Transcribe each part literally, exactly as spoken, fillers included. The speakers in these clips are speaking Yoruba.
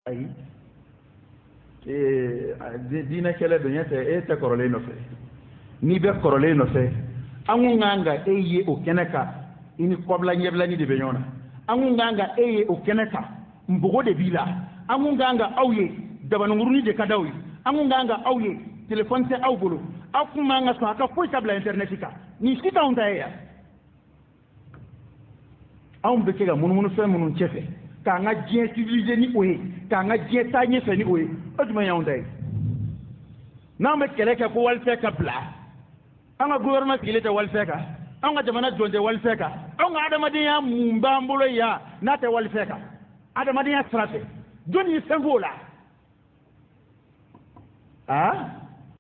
ayi e dina kele do nyate e te korole no fe ni be korole no fe angu nganga e ye o keneka ini kobla nyebla ni de be nyona angu nganga e ye o keneka mbogo de bila angu nganga awye dabanu nguruni de kadawi angu nganga awye téléphone c'est aw bolo akuma nga so aka fo tabla internet ka ni sita on taaya awum be kega munu munu fe munu chefe ka nga jien civilisé ni oye ka nga jien tanye fe ni oye oduma ya on taay na me kele ka ko wal fe ka bla anga gouvernement kile te wal fe ka anga jamana jonde wal fe ka anga adamadiya mumba mbolo ya na te wal fe ka adamadiya strafe doni sembola ah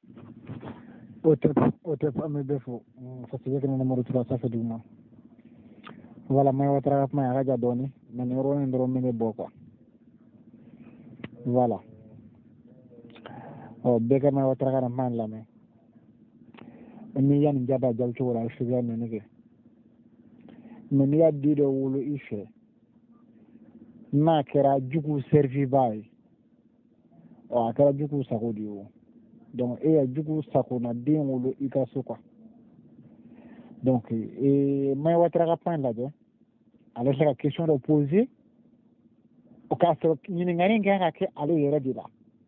Otep ame befo fasige kana numero trois ça fait du mal voilà mais on travaille mais raja doni mais numéro un ndoro menge boko voilà oh bega mais on travaille man la mais ni yan jaba jal ci wala ci yan nege mais ni ya dido wulu ife na kera jugu servi bay o akara jugu sakodi o donc e ya jugu sakona den wolo ikaso quoi donc e mai watra pan la de alors c'est la question de poser au cas où ni ngani ngara ke ale yere dila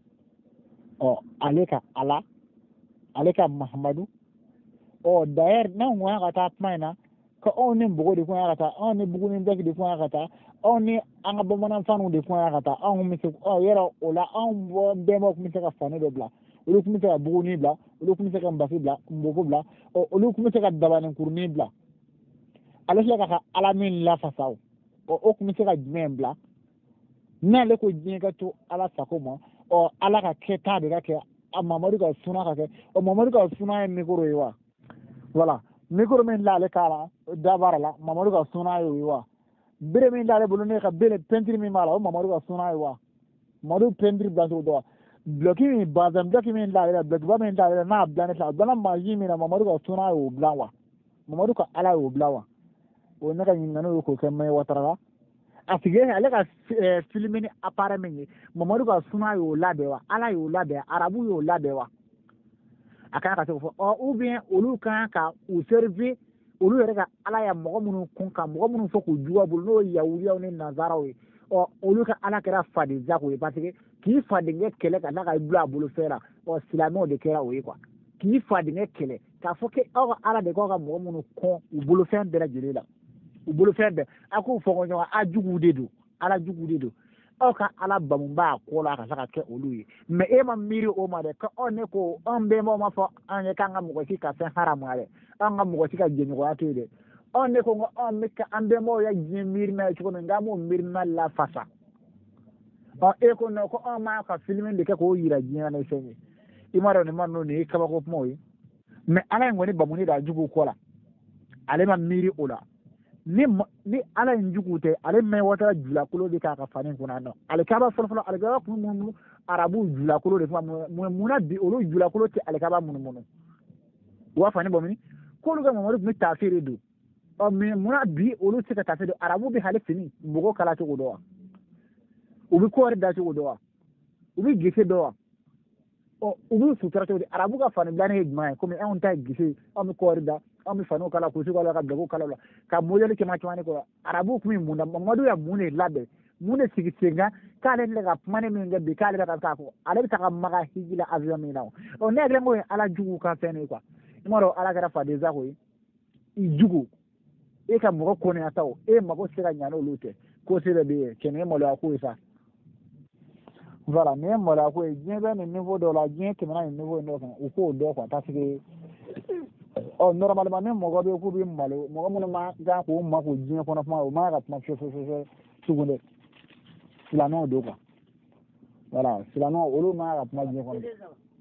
o aleka ala aleka mahamadou o d'ailleurs na ngwa kata pana ko on ne bugo de ko kata on ne bugo ne ndaki de ko kata on ne anga bomana fanu de ko kata on mi o yera o la on bo demo ko mi ka fanu de bla olu kuma se ka buguni bila olu kuma se ka mbasi bila mboko bila olu kuma se ka dabani kuruni bila ale sila ka ala min la fasaw o o kuma se ka jumɛn bila n'ale ko diɲɛ ka to ala sako ma o ala ka kɛta de ka kɛ a mamadu ka suna ka kɛ o mamadu ka suna ye mikoro ye wa voilà mikoro min l'ale k'a la dabara la mamadu ka suna ye o ye wa bere min l'ale bolo ne ka bere peinture min b'a la o mamadu ka suna ye wa mamadu peinture bila cogo dɔ bloki mi bazam bloki mi la la bloki ba mi la la na blan la blan ma yi mi na mamadu ka suna o blan wa mamadu ka ala o blan wa o na ka nyingano ko ke mai watara afige ale ka filmi ni apare mi mamadu ka suna o la be wa ala o la be arabu o la be wa aka ka so o ou bien olu kan ka o servi olu yɛrɛ ka ala ya mɔgɔ minnu kun ka mɔgɔ minnu fɔ k'u juwa bolo n'o yawuriyaw ni nazaraw ye ɔ olu ka ala kɛra fadenja ko ye parce que k'i fadenkɛ kɛlɛ ka n'a ka bila a bolo fɛn na ɔ silamɛw de kɛra o ye quoi k'i fadenkɛ kɛlɛ k'a fɔ k'aw ka ala de k'aw ka mɔgɔ minnu kɔn u bolofɛn bɛɛ lajɛlen la u bolofɛn bɛɛ a k'u fɔ ɲɔgɔn a juguw de don ala juguw de don aw ka ala bamu b'a kɔ la a ka se ka kɛ olu ye mais e ma miiri o ma dɛ ko ɔ ne ko an bɛnbaw ma fɔ an ye k'an ka mɔgɔ si ka fɛn haramu dɛ an ka mɔgɔ si ka jɛɲɔgɔnya to yen dɛ ɔ ne ko ɔ ne ka an bɛnbaw ya diɲɛ miirina ye cogo min k'an b'o miirina lafasa ɔ e ko non ko an m'a ka filimi de kɛ k'o yira diɲɛ na fɛn ye i m'a dɔn nin ma ninnu nin ye kabako kumaw ye mais ala in kɔni bamu ne da juguw kɔ la ale ma miiri o la ni ni ala in jugu tɛ ale mɛn wata julakolo de k'a ka fani kunna nɔ alikaba fɔlɔfɔlɔ alikaba kun munumunu arabu julakolo de kuma munna bi olu julakolo tɛ alikaba munumunu wa fani bɔ min k'olu ka mamadu tun bɛ taafeere don ɔ mɛ munna bi olu tɛ se ka taafeere don arabu bɛ hali fini mɔgɔ kala cogo dɔ wa u bɛ kɔɔri da cogo dɔ wa u bɛ gese dɔ wa ɔ u bɛ sutura cogo di arabu ka fani dilanni ye jumɛn ye komi anw ta ye gese anw bɛ kɔɔri da an bɛ faniw kala kusi kala ka dago kala la ka modèle caman caman de kɔ arabu kun bɛ mun na mamadu ya mun de labɛn mun de sigi sen kan k'ale tɛ ka kuma ne min kɛ bi k'ale bɛ ka taa fɔ ale bɛ taa ka maga hiji la avion min na o ɔ ne yɛrɛ ko ye ala jugu ka fɛn de quoi i m'a dɔn ala kɛra fadenza ko ye i jugu e ka mɔgɔ kɔnɔya ta o e mago se ka ɲa n'olu tɛ ko se bɛ bɛ ye cɛ nin ye maloya ko ye sa voilà nin ye maloya ko ye diɲɛ bɛ nin niveau dɔ la diɲɛ tɛmɛna nin niveau in dɔ kan u k'o dɔn quoi parce que ɔ normalement ni mɔgɔ bɛ k'u bɛ malo mɔgɔ minnu ma kan k'u ma k'u diɲɛ kɔnɔ kuma o ma ka kuma fiyewu fiyewu fiyewu tugun dɛ silamɛw don quoi voilà silamɛw olu ma ka kuma diɲɛ kɔnɔ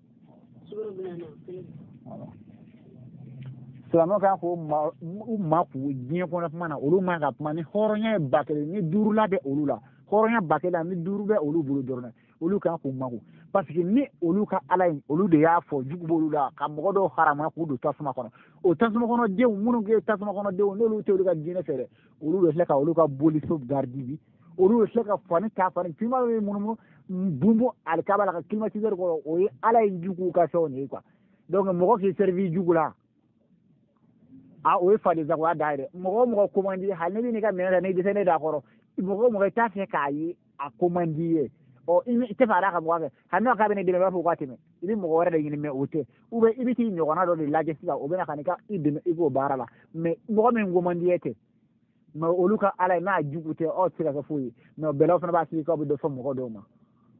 voilà silamɛw kan k'u ma u ma k'u diɲɛ kɔnɔ kuma na olu ma ka kuma ni hɔrɔnya ye ba kelen ni duuru la bɛ olu la hɔrɔnya ba kelen ni duuru bɛ olu bolo dɔrɔn dɛ olu kan k'u ma ko parce que ni olu ka ala in olu de y'a fɔ jugu b'olu la ka mɔgɔ dɔw harama k'u don tasuma kɔnɔ o tasuma kɔnɔ denw minnu kɛ tasuma kɔnɔ denw n'olu tɛ olu ka diinɛ fɛ dɛ olu de filɛ ka olu ka boliso garidi bi olu de filɛ ka fani ta fani fima bɛ munumunu bumbu alkabala ka climatiseur ko o ala jugu ka so ni quoi donc mo ko servi jugu la a o fa de zakwa daire mo mo commandi halni ni ka mena ne de sene da koro mo mo ta fe kai a commandi o imi te fara ka mo ga hanno ka bene de ba ko kwatime ibi mo wara da yini me ote ube ibi ti nyo na do de laje sika o bena kanika ibe ibo barala me mo me commandi ete ma oluka ala na jugu te o tira ka fuyi no belo fana ba si ko do fo mo ko do ma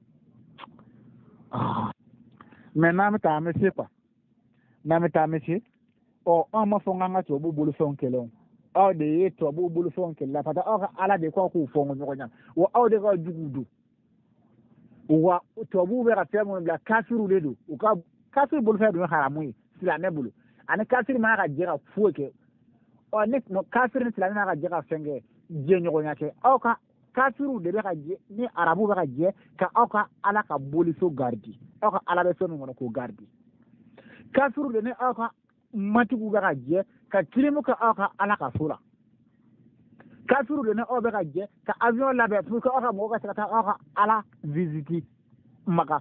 mais na meta monsieur quoi na meta monsieur o on ma fo nganga to bu bulu fon kelo o de to bu bulu fon kelo pata o ala de ko ku fo ngo nya wo o de ko jugudu wa to bu be ka temo bla kafiru de do o ka kafiru bulu fe do haramu sila ne bulu ani kafiru ma ka jira fuke o ne no kafiru sila na ka jira fenge je nyo nya ke o ka kafiru de be ka je ni arabu be ka je ka o ka ala ka bulu so gardi o ka ala be so ngo ko gardi kafiru de ne o ka matiku be ka je ka kilimu ka o ka ala ka sura kafiru de ne o be ka je ka avion la be pour ka o ka mo ka ta o ka ala visiti maka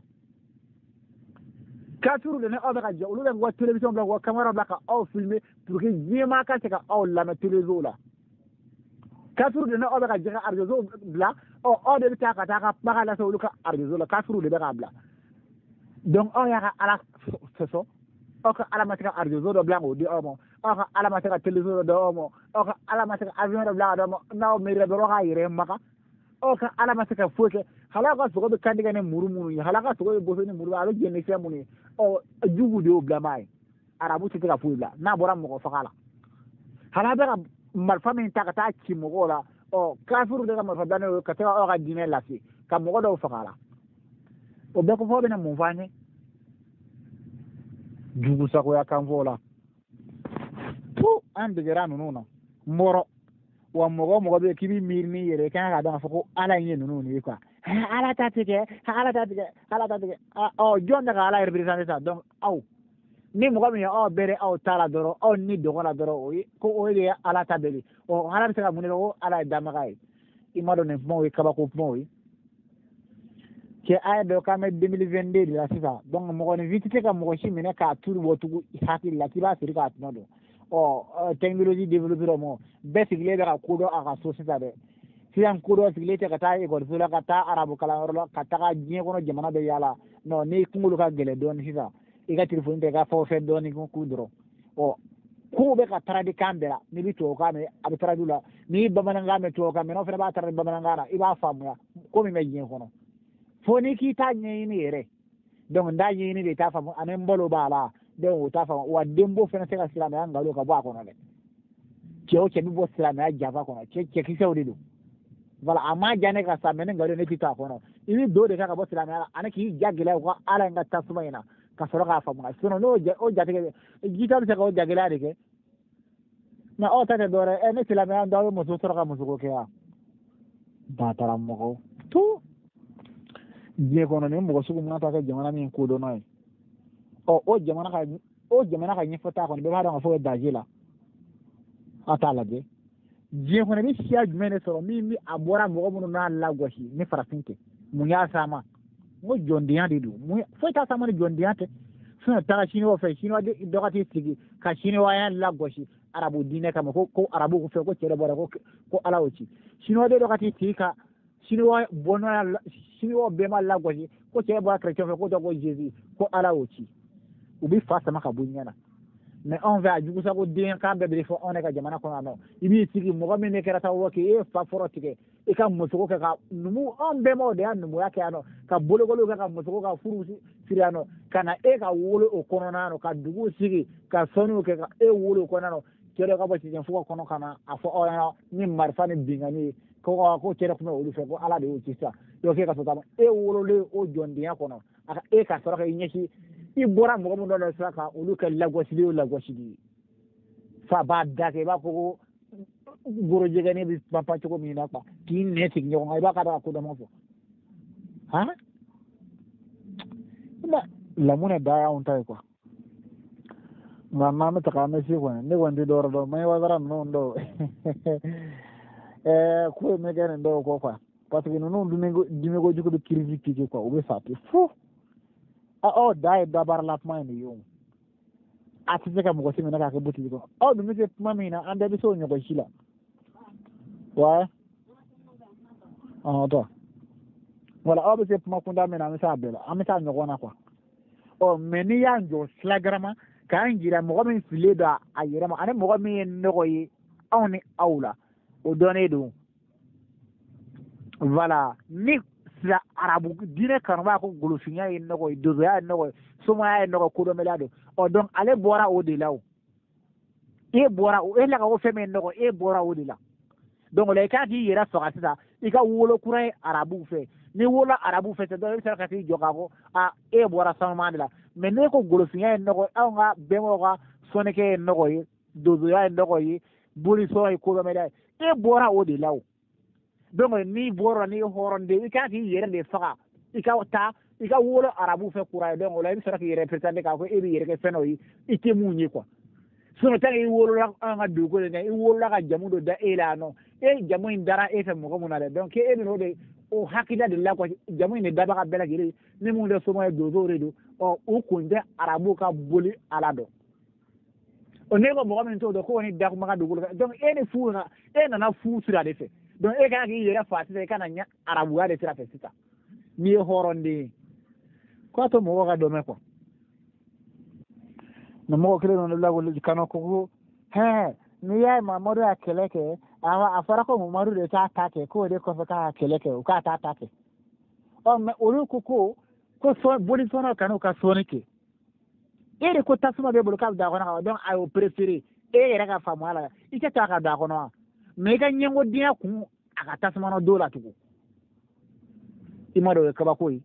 kafiru de ne o be ka je olu be wa television be wa camera be ka o filmer pour que jema ka ka o la na television la kafiru de ne o be ka je ka arjozo bla o o de ta ka ta ka baka la so lu ka arjozo la kafiru de be ka bla donc o ya ka ala so o ka ala matika arjozo do bla ngo di o mo o ka ala matika television do o mo o ka ala matika avion do bla do mo na o mere do ka yire maka o ka ala matika foke hala ka so ko be kandiga ne murumunu ya hala ka so ko bo so ne muru ala jenne fe muni o jugu de o bla mai arabu ti ka fu bla na bora mo ko fakala hala be ka malfa min ta ka ta ki mo ko la o kafiru de ka malfa dane ka ta o ka dine la fi ka mo ko do fakala o be ko fo be na mo fanye jugu sako ya kan vola tu ande geranu nuna moro wa mogo mogo be kibi mirni yere kan ga da fako ala yin nunu ni kwa ala ta tike ala ta tike ala ta tike o jonda ga ala representer ça donc aw ni mogo mi o bere aw tala doro o ni dogo la doro o ko o ye ala ta beli o ala ta ga munelo ala damagai imado ne mo wi kaba ko mo wi ke ay do kame deux mille vingt-deux la sisa donc mo ne vitite ka mo shi mine ka turu botugu hati la tiba siri ka tnodo o technologie développer mo be sigle be ka kudo aka so sisa de sian kudo sigle te kata e gol fula kata arabu kala ro kata ka jien kono jamana be yala no ni kungulu ka gele don sisa e ka telefone te ka fo fe don ni kudro o ku be ka tradi kambera ni bi to ka me abi tradula ni bamananga me to ka me no fe ba tradi bamananga i ba famu ya ko mi me jien kono foni ki ta nyini yere donc nda nyini de ta famu anen bolo bala de o ta famu wa dembo fena se ka sila na ngalo ka ba ko na le ke o ke bi bo sila na java ko na ke ke ki se o de do voilà ama jane ka sa menen ngalo ne ti ta ko na ibi do de ka bo sila na ana ki jagila ko ala nga ta suma ina ka soro ka famu na sono no o jate ke gita se ko jagila de ke na o ta de dore e ne sila na ndo mo so soro ka mo so ko ke ya ba tara mo ko tu je kono ne mo sugu ngata ka jamana min ko do noy o o jamana ka o jamana ka nyefata ko be ba do fo dajila atala de je kono bi sia jumene so mi mi abora mo ko na la goshi ni farafinte mu ya sama mo jondiya de du mu fo ta sama ni jondiya te so ta shini wo fe shini wa de do ka ti sigi ka shini wa ya la goshi arabu dine kama ko ko arabu ko fe ko chere bora ko ko alawoci shini wa de do ka ti tika chinois bonwa chinois bema la goji ko che ba chrétien ko to ko jésus ko ala ochi ubi fasa maka bunyana mais on va du ko den ka be be fo on ka jamana ko no ibi sigi mo me ne kera ta wo ke e fa forotike e ka mo ko ka numu on be mo de an mo yake ano ka bolo golo ka mo ko ka furu siriano kana e ka wolo o kono nano ka dugu sigi ka sonu ke ka e wolo ko nano kero ka ba ci fu ko no kana afo o ni marfani bingani ko ko chere ko olu fe ko ala de o tisa yo ke ka so tama e wolo le o jondiya kono aka e ka so ka nyeshi i bora mo mo do so ka olu ka lagos le lagos di fa ba da ke ba ko goro jega ne bi papa ko mi na pa ki ne tik nyo ngai ba ka da ko do mo fo ha na la mona da ya on tai ko ma ma me ta ka me si ko ne wonde do do mai wa gara no ndo eh ko me gane ndo ko kwa parce que non dunego dunego juko do crise ki quoi o be fati fo a o dai dabar la ma ni yo ati se ka mo ko simi na ka buti ko o dum se mami na ande bi so nyoko shila wa ah to wala o be se ma kunda me na mi sa bela ami sa nyoko na kwa o meni ya njo slagrama ka ngira mo min file da ayira ma ane mo min no yi awni awla o donné do voilà ni la arabu dine kan ba ko gulufinya yin no do ya no suma ya no ko do melado o donc ale bora o de law e bora o e la ko feme no e bora o de la donc le ka di yera so kasida i ka wolo kurai arabu fe ni wolo arabu fe do e ka ti joka ko a e bora sama la mais ne ko gulufinya yin no aw nga bemo ga soneke no yi do ya no yi buli so ay ko do melado e bora o de law donc ni boro ni horonde i ka ti yere de faga i ka ta i ka wolo arabu fe kurai donc la bi sara ki yere pretende ka ko e bi yere ke feno yi ite munyi quoi sono tan i wolo la nga du ko ne i wolo la ka jamu do da ela no e jamu indara e fe mo ko munale donc e no de o hakida de la ko jamu ne da ba ka bela gire ni mu de so mo do do redo o o kunde arabu ka boli alado o ne ko mo min to do ko ni da ko ma do donc e ne fu na e na na fu sura de fe donc e ka ki yera fati se kana nya arabu ade tira fe sita mi horonde ko to mo ga do me ko no mo kire no la go kano ko he mi ya Mamadu akeleke awa afara ko Mamadu de ta take ko de ko ka akeleke o ka ta take o me olu ko ko ko so bodi so na kanu ka so nike e de ko tasuma be bolo ka da ko na donc ayo préféré e yera ka famala ike ta ka da ko no me ga nyengo dia ku aka tasuma no dola tuku imado ka ba koyi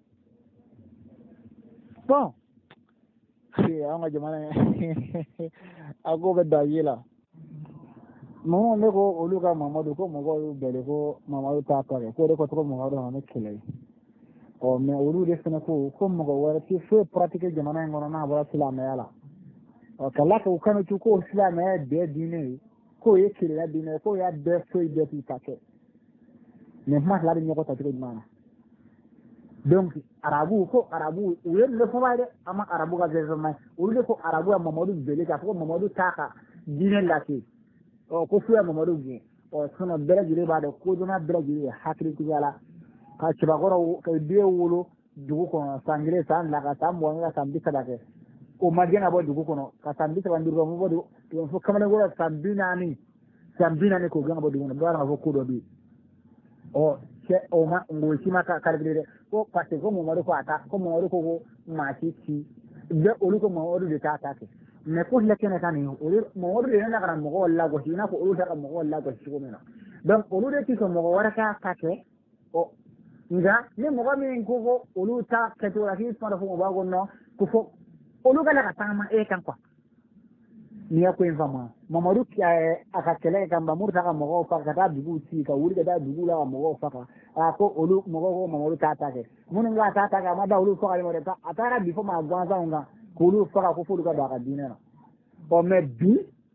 bon si anga jamana ago be da yela mo me ko oluka Mamadu ko mo go bele ko Mamadu ta ko ko de ko to Mamadu ha me kele o me olu de sene ko ko mo go wara ti fe pratique jamana ngono na bora sila me yala o kala ko kanu tu ko sila me de dine ko ye kele la dine ko ya de fe de ti take ne ma la de nyoko ta ti mana donc arabu ko arabu uye le fo bayde ama arabu ga zezama ulu ko arabu ya Mamadu bele ka ko Mamadu taka dine la ti o ko fuya Mamadu gi o sono bela jire ba do ko dona bela jire hakri ku yala ka ci ba goro ka biye wolo dugu ko sangre san la ka tambo nga sambi kadake o magena bo dugu ko ka sambi ta ndirgo mo bodu to fo kamane goro sambina ni sambina ni ko ganga bo dugu no dara fo ko do bi o che o ma ngo ci ma ka kalgrede ko parce ko mo maro ko ata ko mo maro ko ma ci ci de olu ko mo maro de ta ta ke me ko le kene kan yo olu mo maro de na gara mo ko la ko hina ko olu ta mo ko la ko ci ko mena donc olu de ti ko mo wara ka ta ke o nga ni mo ga mi ko ko olu ta ke to la ki fa fo mo ba go no ko fo olu ga la ka ta ma e kan kwa ni ya ko infama Mamadu aka kele kan ba murta ka mo ko fa ka ta dugu ci ka wuri ga da dugu la mo ko fa ka a ko olu mo ko Mamadu ta ta ke mun nga ta ta ka ma da olu fa ka mo ta atara bi fo ma gwa za nga ko olu fa ka ko fo ga da ka dinena o me bi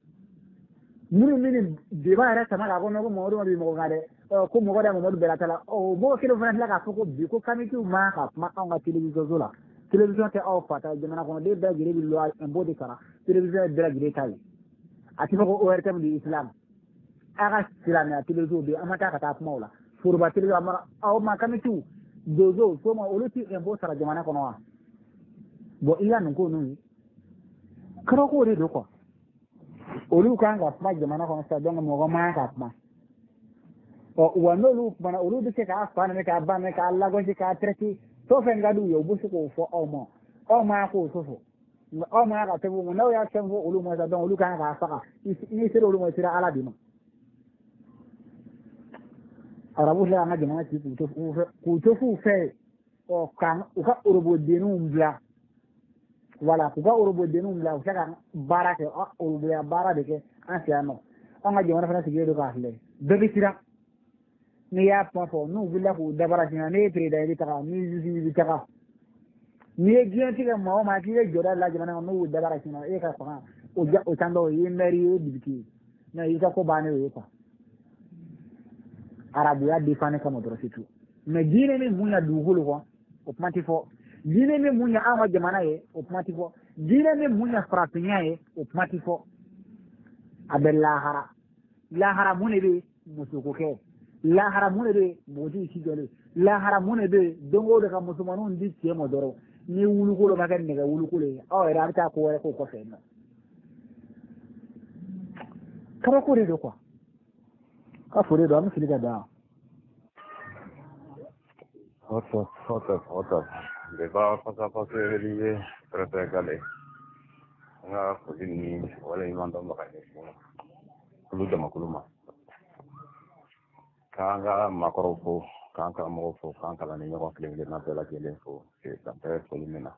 mun min de ba ra ta ma ka ko no ko Mamadu bi mo ga de ko mo ko da Mamadu be la ta la o mo ke lo fa la ka fo ko bi ko kamitu ma ka ma ka nga television zola television te aw fata jamana ko de da gire bi lo en bodi kara television de la gire tay ati ko O R T M di Islam aga islam ya television bi amata ka ta maula furba television ma aw ma kamitu dozo so ma oluti en bo sara jamana ko no bo ila non ko no kro ko de do ko olu kan ga ma jamana ko sa don mo go ma ka ma o wano lu bana olu de ka fa ne ka ba ne ka Allah go ka treti so fe ngadu yo bu ko fo o mo o ma ko so fo o ma ka te bu no ya tem fo olu mo sa don olu kan ka fa ka ni se olu mo tira ala di ma arabu la na jama ci ku to ku to fu fe o kan u ka urubo denu mbla wala ku ka urubo denu mbla u ka bara ke o urubo ya bara de ke ansiano o ma jama na sigiro ka le de bitira ni ya pa fo nu villa ku dabara jina ne pre da ita ni ji ji ta ni e gianti ke mo ma ti e joda la jama nu dabara jina e ka fa o ja o tando yi meri e bibiti na yi ka ko bane e ka arabuya defane kama dɔrɔn c'est tout mais diinɛ min mun ya dugukolo kɔ o kuma ti fɔ diinɛ min mun ya an ka jamana ye o kuma ti fɔ diinɛ min mun ya farafinya ye o kuma ti fɔ a bɛ lahara lahara mun de bɛ musoko kɛ lahara mun de bɛ npogotigi si jɔlen lahara mun de bɛ don o don ka musomaninw di cɛ ma dɔrɔn ni wulukolo ma kɛ nɛgɛ wulukolo ye aw yɛrɛ a bɛ taa ko wɛrɛ k'o kɔfɛ nɔ kabako de don quoi ka foli don an bɛ fili ka da Otto, otto, otto. De ba pasa pasa reliye trata gale. Nga foli ni wala imando makane. Kulu da makuluma. Kanga makorofo, kanga morofo, kanga la ni ngwa kile na bela kile fo. E tampe foli mena.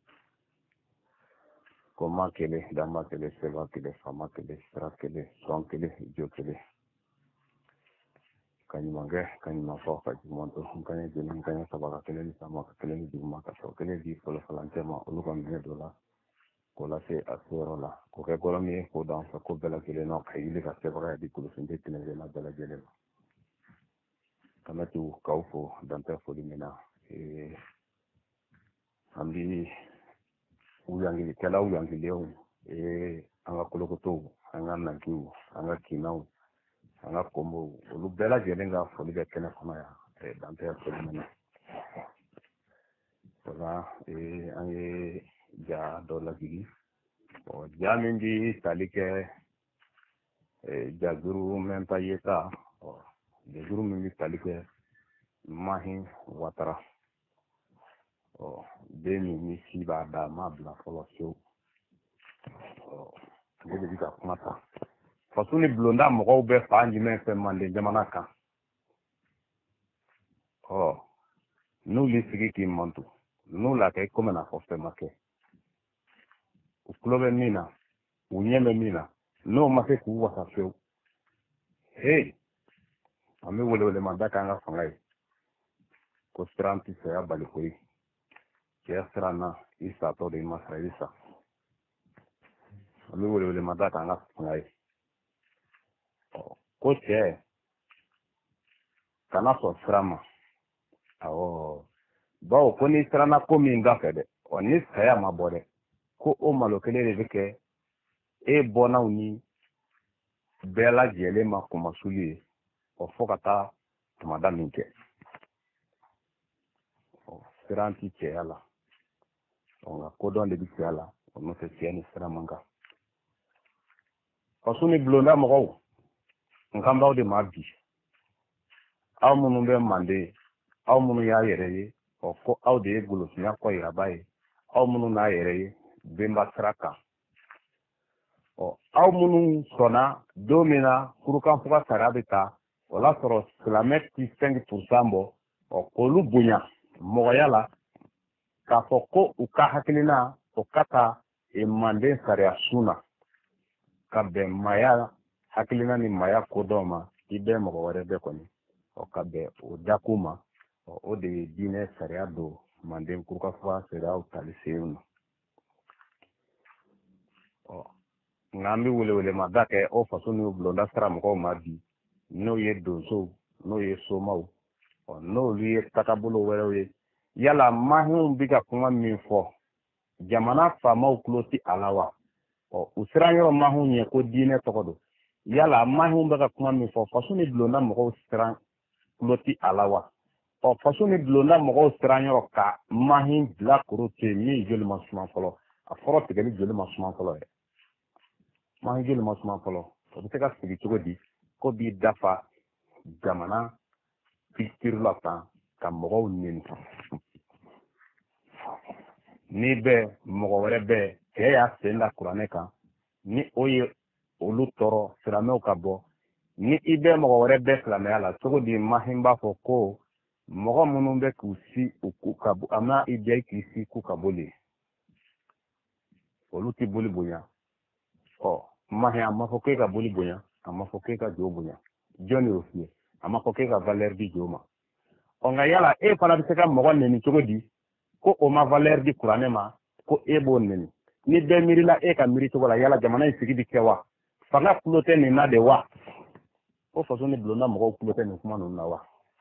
Koma kile, dama kile, seva kile, fama kile, stra kile, son kile, jo kile. Kani mange kani mafo ka jimonto kani jeni kani sabaka kele ni sama ka kele ni juma ka so kele di folo falante ma uluka mine dola kola se asero la ko ke kola mi ko dan fa ko bela kele no ka ile ka se bara di kulu sinde tene na bela gele kama tu kaufo dante fo di mena e ambi uyangi kala uyangi leo e anga koloko to anga nankiu anga kinau anga kombo olu bela jelen ga foli be kene kama ya e dante foli mena wala e ange ja dola gigi o jamin di talike e ja guru men payeta o de guru men talike mahin watara o de mi mi si ba da ma bla folo show o de di ka kumata fasuni blonda mɔgɔw bɛ fa jumɛn fɛ manden jamana kan ɔ n'u li sigi k'i mantu n'u la kɛ komi n'a fɔ fɛn ma kɛ u tulo bɛ min na u ɲɛ bɛ min na n'o ma se k'u wasa fewu hey an bɛ wele wele ma da k'an ka fanga ye ko siran tɛ saya bali koyi cɛ siran na i satɔ de i ma sa i sa an bɛ wele wele ma da k'an ka fanga ye ko cɛ kana sɔn sira ma awɔ bawo ko ni siranna ko min da fɛ dɛ ɔ ni saya ma bɔ dɛ ko o malo kelen de bɛ kɛ e bɔnnaw ni bɛɛ lajɛlen ma kɔmasuli ye ɔ fo ka taa tumada min kɛ ɔ siran ti cɛya la ɔ nka kodɔn de bɛ cɛya la o n'o tɛ cɛ ni siran man kan faso ni bulonda mɔgɔw nkan b'aw de ma bi aw minnu bɛ manden aw minnu y'a yɛrɛ ye ɔ ko aw de ye golosinya kɔ yiraba ye aw minnu n'a yɛrɛ ye benba sira kan ɔ aw minnu sɔnna don min na furukanfuga sariya bɛ ta o y'a sɔrɔ silamɛ ti cinq pourcent bɔ ɔ k'olu bonya mɔgɔya la k'a fɔ ko u ka hakilina o ka ta manden sariya sun na ka bɛn maya hakilina ni maya kodɔn ma i bɛ mɔgɔ wɛrɛ bɛɛ kɔni ɔ ka bɛn o dakun ma ɔ o de ye diinɛ sariya don manden kurukanfuga sariyaw tali sen na ɔ nka an bɛ welewele ma da kɛ o faso n'u bulonda sira mɔgɔw ma bi n'o ye donsow n'o ye somaw ɔ n'olu ye tagabolo wɛrɛw ye yala mahinw bɛ ka kuma min fɔ jamana faamaw tulo tɛ a la wa ɔ u siran yɔrɔ mahinw ɲɛ ko diinɛ tɔgɔ don yala mahinw bɛ ka kuma min fɔ faso ni bulonda mɔgɔw siran tulo tɛ a la wa ɔ faso ni bulonda mɔgɔw siran yɔrɔ ka mahin bila koro to yen min joli ma suma fɔlɔ a fɔlɔ tigɛli joli ma suma fɔlɔ yɛrɛ mahin joli ma suma fɔlɔ o bɛ se ka sigi cogo di ko b'i dafa jamana culture la tan ka mɔgɔw nɛni ni bɛ mɔgɔ wɛrɛ bɛ cɛ y'a sen da kuranɛ kan ni o ye olu tɔɔrɔ silamɛw ka bɔ ni i bɛ mɔgɔ wɛrɛ bɛ silamɛya la cogo di mahin b'a fɔ ko mɔgɔ minnu bɛ k'u si u ka a ma i diya k'i si k'u ka boli olu ti boli bonya ɔ mahin a ma fɔ k'e ka boli bonya a ma fɔ k'e ka jo bonya jɔn de y'o f'i ye a ma fɔ k'e ka valeur di jo ma ɔ nka yala e fana bɛ se ka mɔgɔ nɛni cogo di ko o ma valeur di kuranɛ ma ko e b'o nɛni ni bɛɛ miirila e ka miiri cogo la yala jamana in sigi bi kɛ wa fanga tulo tɛ nin na de wa o façon ni bulonda mɔgɔw kulo tɛ nin kuma ninnu na wa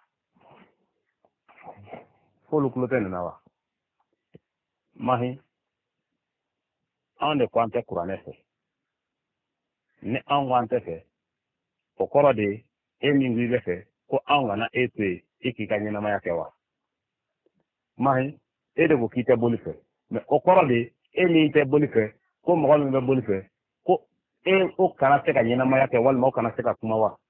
f'olu kulo tɛ nin na wa mahi anw de ko an tɛ kuranɛ fɛ ni anw ko an tɛ fɛ o kɔrɔ de e min b'i bɛ fɛ ko anw kana e to yen e k'i ka ɲɛnamaya kɛ wa mahi e de ko k'i tɛ boli fɛ mɛ o kɔrɔ de e min tɛ boli fɛ ko mɔgɔ min bɛ boli fɛ ko e o kana se ka ɲɛnamaya kɛ walima o kana se ka kuma wa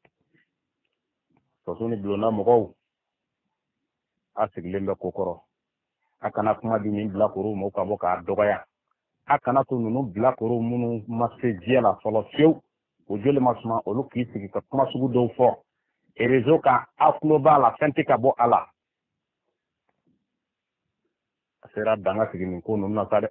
faso ni bulonda mɔgɔw a sigilen bɛ ko kɔrɔ a kana kuma di nin bilakorow ma ka bɔ k'a dɔgɔya a kana to ninnu bilakorow minnu ma se diɲɛ la fɔlɔ fiyewu o joli ma suma olu k'i sigi ka kuma sugu dɔw fɔ réseau kan a tulo b'a la fɛn tɛ ka bɔ a la a sera danga sigi nin ko ninnu na sa dɛ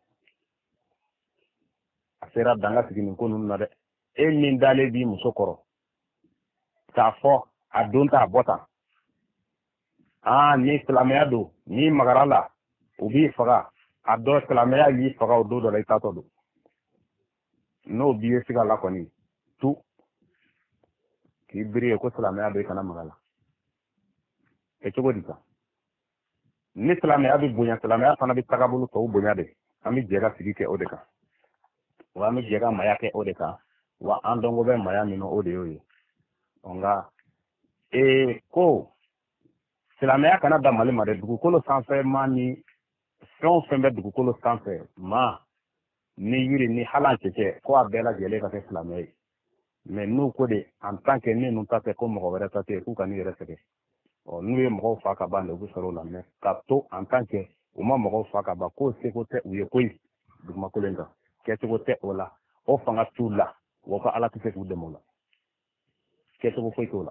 a sera danga sigi nin ko ninnu na dɛ e min dalen b'i muso kɔrɔ k'a fɔ a don ta a bɔ tan aa ni silamɛya don ni magara la u b'i faga a dɔ silamɛya y'i faga o don dɔ la i taatɔ don n'o b'i ye siga la kɔni tu k'i biri ye ko silamɛya don i kana maga la kɛ cogo di ta ni silamɛya bɛ bonya silamɛya fana bɛ tagabolo tɔw bonya de an bɛ jɛ ka sigi kɛ o de kan wa an bɛ jɛ ka maya kɛ o de kan wa an dɔnko bɛ maya min na o de y'o ye nka ee ko silamɛya kana da mali ma dɛ dugukolo sanfɛ maa ni fɛn o fɛn bɛ dugukolo sanfɛ maa ni yiri ni halan cɛcɛ ko a bɛɛ lajɛlen ka kɛ silamɛ ye mɛ n'u ko de en tant que ne ninnu ta tɛ ko mɔgɔ wɛrɛ ta tɛ k'u ka n'i yɛrɛ sɛgɛn ɔ n'u ye mɔgɔw fa ka ban de u bɛ sɔrɔ o la mɛ ka to en tant que u ma mɔgɔw fa ka ban k'o seko tɛ u ye koyi dugumakolo in kan kɛcogo tɛ o la o fanga t'u la wa ko ala tɛ se k'u dɛmɛ o la kɛcogo foyi t'o la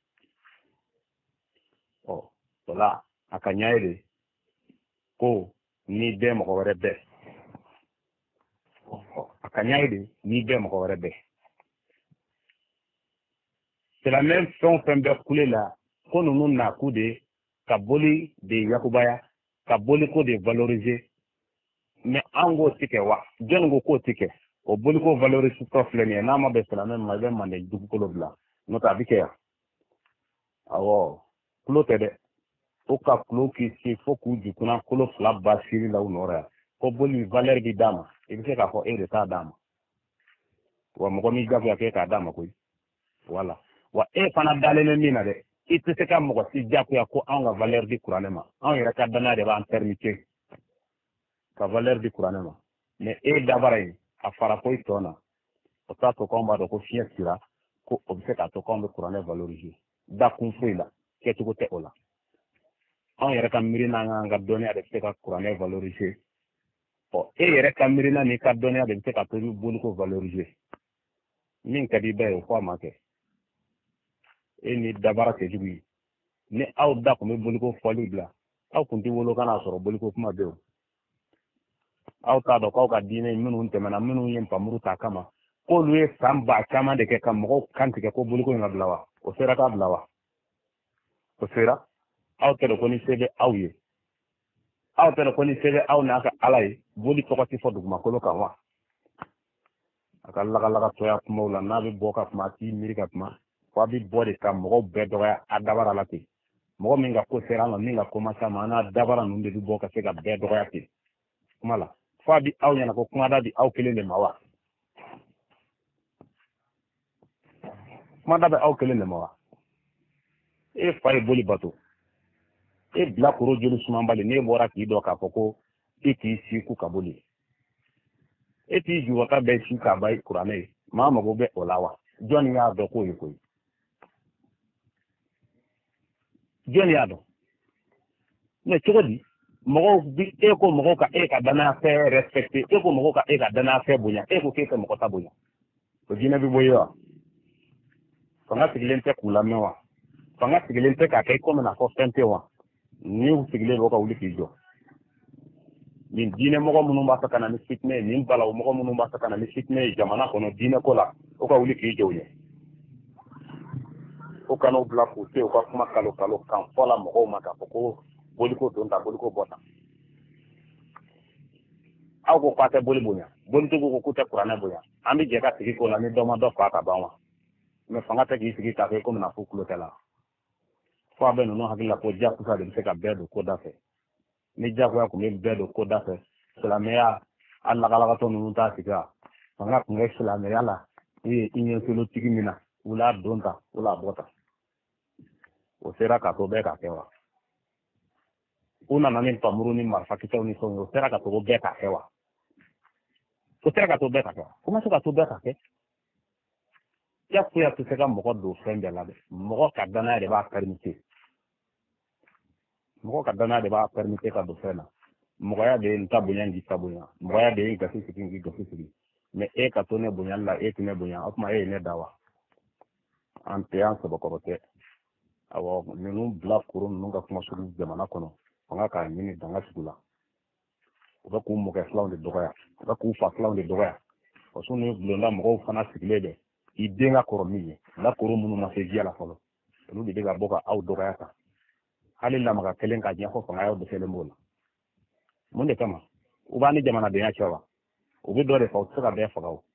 ɔ o la a ka ɲa ye de ko ni bɛɛ mɔgɔ wɛrɛ bɛɛ a ka ɲa ye de ni bɛɛ mɔgɔ wɛrɛ bɛɛ silamɛ fɛn o fɛn bɛ kule la ko ninnu nakun de ka boli de yakubaya ka boli ko de valoriser mɛ an k'o ti kɛ wa jɔnni ko k'o ti kɛ o boli ko valoriser tɔ filɛ nin ye n'a ma bɛn silamɛ ma i bɛ manden dugukolo bila n'o tɛ a bɛ kɛ yan awɔ kulo tɛ dɛ o ka kulo k'i se fo k'u jukuna kolo fila ba siri la u nɔrɔ yan ko boli valeur bi d'a ma i bɛ se k'a fɔ e de t'a d'a ma wa mɔgɔ min jagoya k'e k'a d'a ma koyi wala wa e fana dalen bɛ min na dɛ i tɛ se ka mɔgɔ si jagoya ko anw ka valeur di kuranɛ ma anw yɛrɛ ka danaya de b'an permettre ka valeur di kuranɛ ma mɛ e dabara yen a fara ko i tɔ na o t'a to k'anw b'a dɔn ko fiɲɛ cira ko o bɛ se k'a to k'anw bɛ kuranɛ valoriser dakun foyi la kɛcogo tɛ o la anw yɛrɛ ka miirina n'an ka dɔnniya de bɛ se ka kuranɛ valoriser ɔ e yɛrɛ ka miirina n'i ka dɔnniya de bɛ se ka to i bɛ boli ko valoriser min ka di bɛɛ ye o fɔ a ma kɛ e ni dabara cɛjugu ye ni aw da tun bɛ boliko fɔli bila aw tun tɛ wolo kan'a sɔrɔ boliko kuma bɛ o aw t'a dɔn k'aw ka diinɛ minnu tɛmɛna minnu ye npanmuru ta kama k'olu ye san ba caman de kɛ ka mɔgɔw kantigɛ ko boliko in ka bila wa o sera k'a bila wa o sera aw tɛ dɔn ko ni se bɛ aw ye aw tɛ dɔn ko ni se bɛ aw n'a ka ala ye boli tɔgɔ tɛ fɔ dugumakolo kan wa a ka lagalaga tɔya kumaw la n'a bɛ bɔ ka kuma a t'i miiri ka kuma fo a bɛ bɔ de ka mɔgɔw bɛɛ dɔgɔya a dabara la ten mɔgɔ min ka ko sera an ma min ka ko ma s'a ma an n'a dabara ninnu de bɛ bɔ ka se ka bɛɛ dɔgɔya ten kuma la fo a bɛ aw ɲɛna ko kumada di aw kelen de ma wa kumada bɛ aw kelen de ma wa e fa ye boli bato e bilakoro joli sumanbali n'e bɔra k'i dɔn k'a fɔ ko e k'i si ku ka boli e t'i juwata bɛɛ si k'a ba kuranɛ ye maa mago bɛ o la wa jɔnni y'a dɔn k'o ye koyi jɔnni y'a dɔn mɛ cogo di mɔgɔw bi e ko mɔgɔw ka e ka danaya fɛ respecté e ko mɔgɔw ka e ka danaya fɛ bonya e ko k'e ka mɔgɔ ta bonya o diinɛ bɛ bɔ ye wa fanga sigilen tɛ k'u lamɛn wa fanga sigilen tɛ k'a kɛ i komi n'a fɔ fɛn tɛ wa ni u sigilen b'o ka wuli k'i jɔ nin diinɛ mɔgɔ minnu b'a fɛ ka na ni fitinɛ ye nin balawu mɔgɔ minnu b'a fɛ ka na ni fitinɛ ye jamana kɔnɔ diinɛ ko la o ka wuli k'i jɔ u ye o kan'u bila k'u se u ka kuma kalo kalo kan fɔ la mɔgɔw ma k'a fɔ ko boliko don ta boliko bɔ tan aw ko k'a tɛ boli bonya bolitigiw ko k'u tɛ kuranɛ bonya an bɛ jɛ ka sigi k'o la ni dɔ ma dɔ fa ka ban wa mais fanga tɛ k'i sigi k'a kɛ komi na fo kulo tɛ la fo a bɛ ninnu hakili la ko jakusa de bɛ se ka bɛɛ don ko da fɛ ni jagoya tun bɛ bɛɛ don ko da fɛ silamɛya a lagalakatɔ ninnu t'a sigi a fanga tun bɛ silamɛya la i ye i ɲɛsolotigi min na u l'a don ta u l'a bɔ ta o sera k'a to bɛɛ k'a kɛ wa u nana ni npanmuru ni marifakisɛw ni fɛnw o sera ka to bɛɛ k'a kɛ wa o sera ka to bɛɛ k'a kɛ wa o ma se ka to bɛɛ k'a kɛ jagoya tɛ se ka mɔgɔ don fɛn bɛɛ la dɛ mɔgɔ ka danaya de b'a permite mɔgɔ ka danaya de b'a permite ka don fɛn na mɔgɔya de ye n ta bonya k'i ta bonya mɔgɔya de ye gasi sigi k'i gasi sigi mais e ka to ne bonyali la e tɛ ne bonya o tuma e ye ne da wa an tɛ an sɛbɛkɔrɔ tɛ awɔ ninnu bila kuru ninnu ka kuma sugu jamana kɔnɔ fanga k'a ɲini danga sugu la u bɛ k'u mɔkɛ filaw de dɔgɔya u bɛ k'u fa filaw de dɔgɔya o sun ni bulonda mɔgɔw fana sigilen dɛ i den ka kɔrɔ min ye la kuru minnu ma se diya la fɔlɔ olu de bɛ ka bɔ ka aw dɔgɔya ta hali lamaga kelen ka diɲɛ fɔ fanga y'aw dɛsɛlen b'o la mun de kama u b'a ni jamanadenya cɛ wa u bɛ dɔ de fɔ u tɛ se ka bɛɛ faga o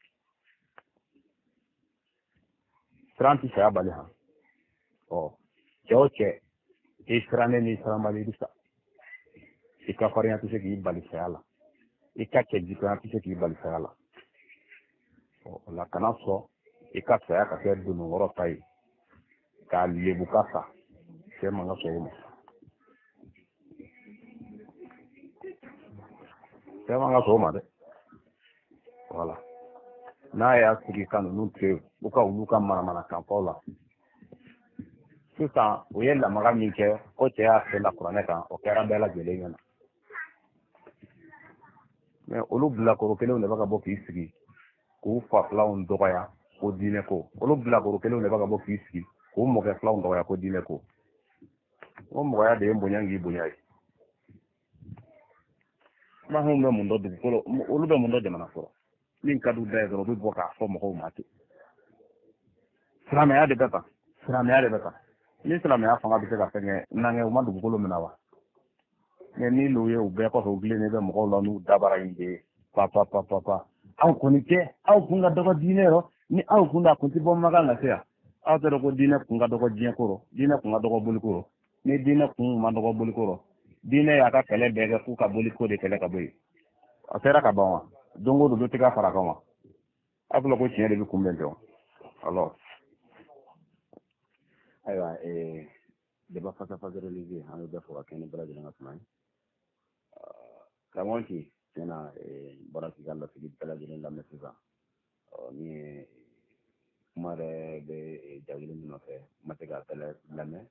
siran tɛ saya bali han ɔ cɛ o cɛ i sirannen ni siranbali i bɛ sa i ka farinya tɛ se k'i bali saya la i ka cɛ jikanya tɛ se k'i bali saya la ɔ o la kana sɔn i ka saya ka kɛ donnikɔrɔ ta ye k'a lebu ka sa cɛ man ka sɔn o ma cɛ man ka sɔn o ma dɛ voilà n'a y'a sigi ka ninnu to yen u ka olu ka manamana kanfaw la sisan u ye lamaga min kɛ ko cɛ y'a sen da kuranɛ kan o kɛra bɛɛ lajɛlen ɲɛna mais olu bilakoro kelenw de bɛ ka bɔ k'i sigi k'u fa filaw dɔgɔya ko diinɛ ko olu bilakoro kelenw de bɛ ka bɔ k'i sigi k'u mɔkɛ filaw dɔgɔya ko diinɛ ko o mɔgɔya de ye bonya k'i bonya ye mahun bɛ mun dɔ dugukolo olu bɛ mun dɔ jamana fɔlɔ min ka d'u da ye dɔrɔn u bɛ bɔ k'a fɔ mɔgɔw ma ten silamɛya de bɛ tan silamɛya de bɛ tan ni silamɛya fanga bɛ se ka fɛn kɛ nankɛ u ma dugukolo min na wa mais ni l'u ye u bɛɛ kɔfɛ u bilennen bɛ mɔgɔw la n'u dabara in de ye pa pa pa pa pa aw kɔni tɛ aw kun ka dɔgɔ diinɛ yɔrɔ ni aw kun da kun tɛ bɔ makan ka se yan aw tɛ dɔn ko diinɛ kun ka dɔgɔ diɲɛ kɔrɔ diinɛ kun ka dɔgɔ boli kɔrɔ ni diinɛ kun ma dɔgɔ boli kɔrɔ diinɛ y'a ka kɛlɛ bɛɛ kɛ f'u ka boli ko de kɛlɛ ka bɔ yen a sera ka ban wa don o don dɔ tɛ ka fara kan wa aw filɛ ko tiɲɛ de bɛ kunbɛn tɛ wa alors ayiwa ee débat face à face religieux an bɛ bɛɛ fɔ ka kɛ ni bɛɛ lajɛlen ka kuma ye karamɔgɔ ci tiɲɛna bɔra k'i ka lasigi bɛɛ lajɛlen lamɛn sisan min ye kuma yɛrɛ bɛ jagili min nɔfɛ ma se k'a bɛɛ lamɛn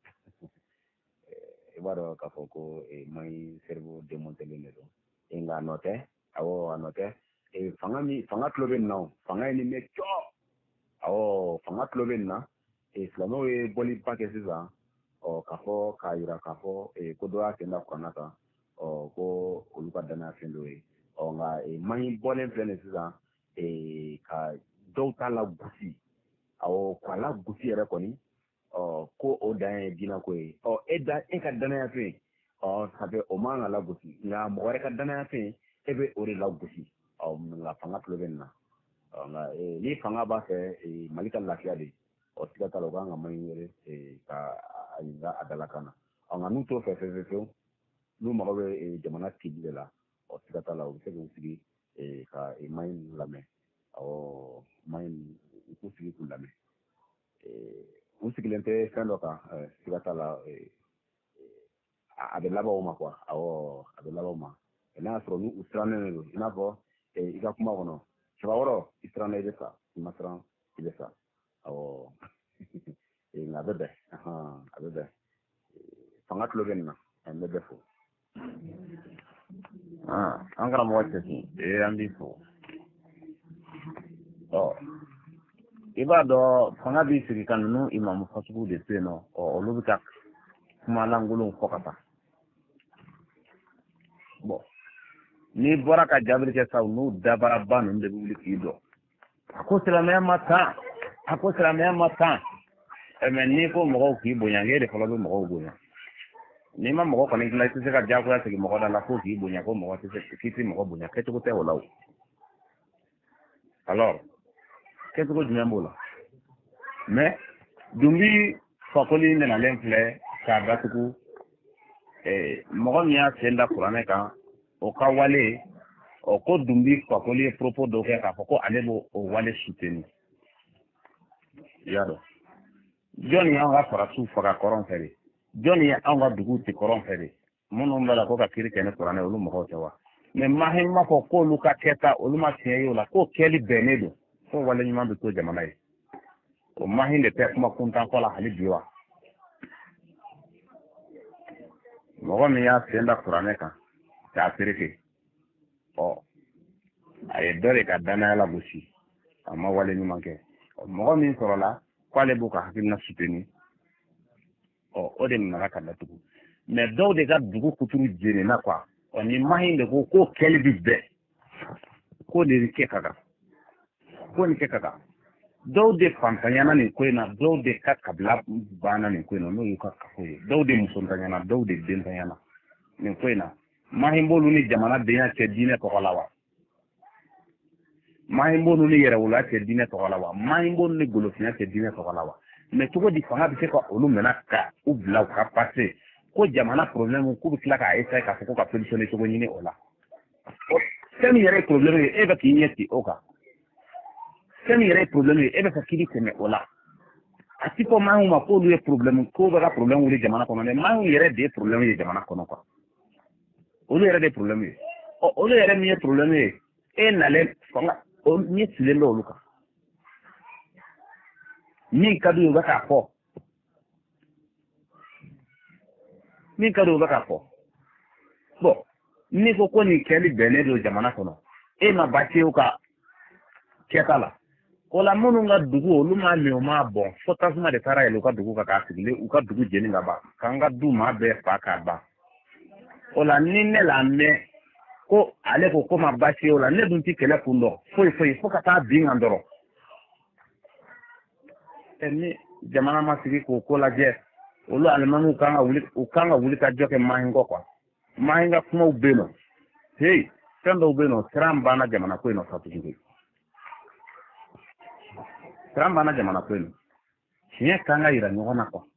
i b'a dɔn k'a fɔ ko maɲi cerveau démontelen de don nka a nɔ tɛ awɔ a nɔ tɛ fanga min fanga tulo bɛ nin na o fanga ye nin bɛ cɔ awɔ fanga tulo bɛ nin na silamɛw ye bɔli ba kɛ sisan ɔ k'a fɔ k'a yira k'a fɔ ko dɔ y'a sen da kuranna kan ɔ ko olu ka danaya fɛn dɔ ye ɔ nka maɲi bɔlen filɛ nin sisan ka dɔw ta la gosi awɔ k'a la gosi yɛrɛ kɔni ɔ ko o dan ye diinako ye ɔ e da e ka danaya fɛn ɔ ça fait o man ka la gosi nka mɔgɔ wɛrɛ ka danaya fɛn e bɛ o de la gosi ɔ nka fanga tulo bɛ nin na ɔ nka ni fanga b'a fɛ mali ka lafiya de ɔ siga t'a la o kan ka maɲi wele ka a ɲininka a dalakan na ɔ nka n'u t'o fɛ fɛn fɛn n'u mago bɛ jamana tigi de la ɔ siga t'a la u bɛ se k'u sigi ka maɲi lamɛn ɔ maɲi u k'u sigi k'u lamɛn u sigilen tɛ fɛn dɔ kan siga t'a la a bɛ laban o ma kuwa awɔ a bɛ laban o ma n'a y'a sɔrɔ n'u sirannen don i n'a fɔ i ka kuma kɔnɔ cɛbakɔrɔ i siranna i bɛ sa i ma siran i bɛ sa awɔ nka a bɛ bɛn a bɛ bɛn fanga tulo bɛ nin na an bɛ bɛɛ fo an karamɔgɔ cɛ ee an b'i fo ɔ i b'a dɔn fanga b'i sigi ka ninnu imamu fasugu de to yen nɔ ɔ olu bɛ ka kuma lankolonw fɔ ka taa bɔn n'i bɔra ka jaabili kɛ sa n'u dabaraba ninnu de bɛ wuli k'i jɔ a ko silamɛya ma tan a ko silamɛya ma tan mɛ n'i ko mɔgɔw k'i bonya e de fɔlɔ bɛ mɔgɔw bonya n'i ma mɔgɔ kɔni dilan i tɛ se ka diyagoya sigi mɔgɔ da la ko k'i bonya ko mɔgɔ tɛ se k'i tɛ mɔgɔ bonya kɛcogo tɛ o la o alors kɛcogo jumɛn b'o la mais dumbi fakoli nana len filɛ k'a datugu mɔgɔ min y'a sen da kuranɛ kan o ka wale o ko dumbi fakoli ye propos dɔ kɛ k'a fɔ ko ale b'o o wale soutenu i y'a dɔn jɔnni y'anw ka farasiw faga kɔrɔn fɛ de jɔnni ye anw ka dugu ti kɔrɔn fɛ de minnu b'a la ko ka kiri kɛ ni kuranɛ olu mɔgɔw tɛ wa mais mahi ma fɔ k'olu ka kɛta olu ma tiɲɛ ye o la k'o kɛli bɛnnen don fo wale ɲuman bɛ to jamana ye o mahi de tɛ kuma kuntan fɔ la hali bi wa mɔgɔ min y'a sen da kuranɛ kan k'a tereke ɔ a ye dɔ de ka danaya lagosi a ma wale ɲuman kɛ mɔgɔ min sɔrɔla k'ale b'u ka hakilina soutenu ɔ o de nana ka datugu mais dɔw de ka dugu kuturu jenina quoi ɔ ni mahi de ko k'o kɛli bi bɛɛ k'o de kɛ ka kan ko nin kɛ ka kan dɔw de fantanyana nin ko in na dɔw de ka kabila banna nin ko in na n'o y'u ka kafo ye dɔw de musontanyana dɔw de dentanyana nin ko in na mahi b'olu ni jamanadenya cɛ diinɛ tɔgɔ la wa mahi b'olu ni yɛrɛwoloya cɛ diinɛ tɔgɔ la wa mahi b'olu ni golofinya cɛ diinɛ tɔgɔ la wa mais cogo di fanga bɛ se ka olu minɛ ka u bila u ka passé ko jamana problème k'u bɛ tila k'a essayer k'a fɔ ko ka solutionner cogo ɲini o la fɛn min yɛrɛ ye problème ye e bɛ k'i ɲɛ ci o kan fɛn min yɛrɛ ye problème ye e bɛ fɛ k'i tɛmɛ o la a ti fɔ maaw ma k'olu ye problème k'o bɛ ka problème wuli jamana kɔnɔ dɛ maaw yɛrɛ de ye problème ye jamana kɔnɔ quoi olu yɛrɛ de ye problème ye ɔ olu yɛrɛ min ye problème ye e nalen fanga o ɲɛ cilen bɛ olu kan min ka d'u ye u bɛ k'a fɔ min ka d'u ye u bɛ k'a fɔ bon n'i ko ko nin kɛli bɛnnen don jamana kɔnɔ e ma basi u ka kɛta la o la minnu ka dugu olu m'a min o m'a bɔn fo tasuma de taara yɛlɛ u ka dugu kan k'a sigilen u ka dugu jeni ka ban k'an ka du maa bɛɛ fa k'a ban o la ni ne l'a mɛn ko ale ko ko ma basi o la ne dun ti kɛlɛ kun dɔn foyi foyi fo ka taa bin kan dɔrɔn ɛ ni jamana ma sigi k'o ko lajɛ olu alimamiw kan ka wuli u kan ka wuli ka jɔ kɛ mahin kɔ quoi mahin ka kumaw bɛ yen nɔ hey fɛn dɔw bɛ yen nɔ siran banna jamana ko in nɔ fatigué siran banna jamana ko in nɔ tiɲɛ kan ka yira ɲɔgɔn na quoi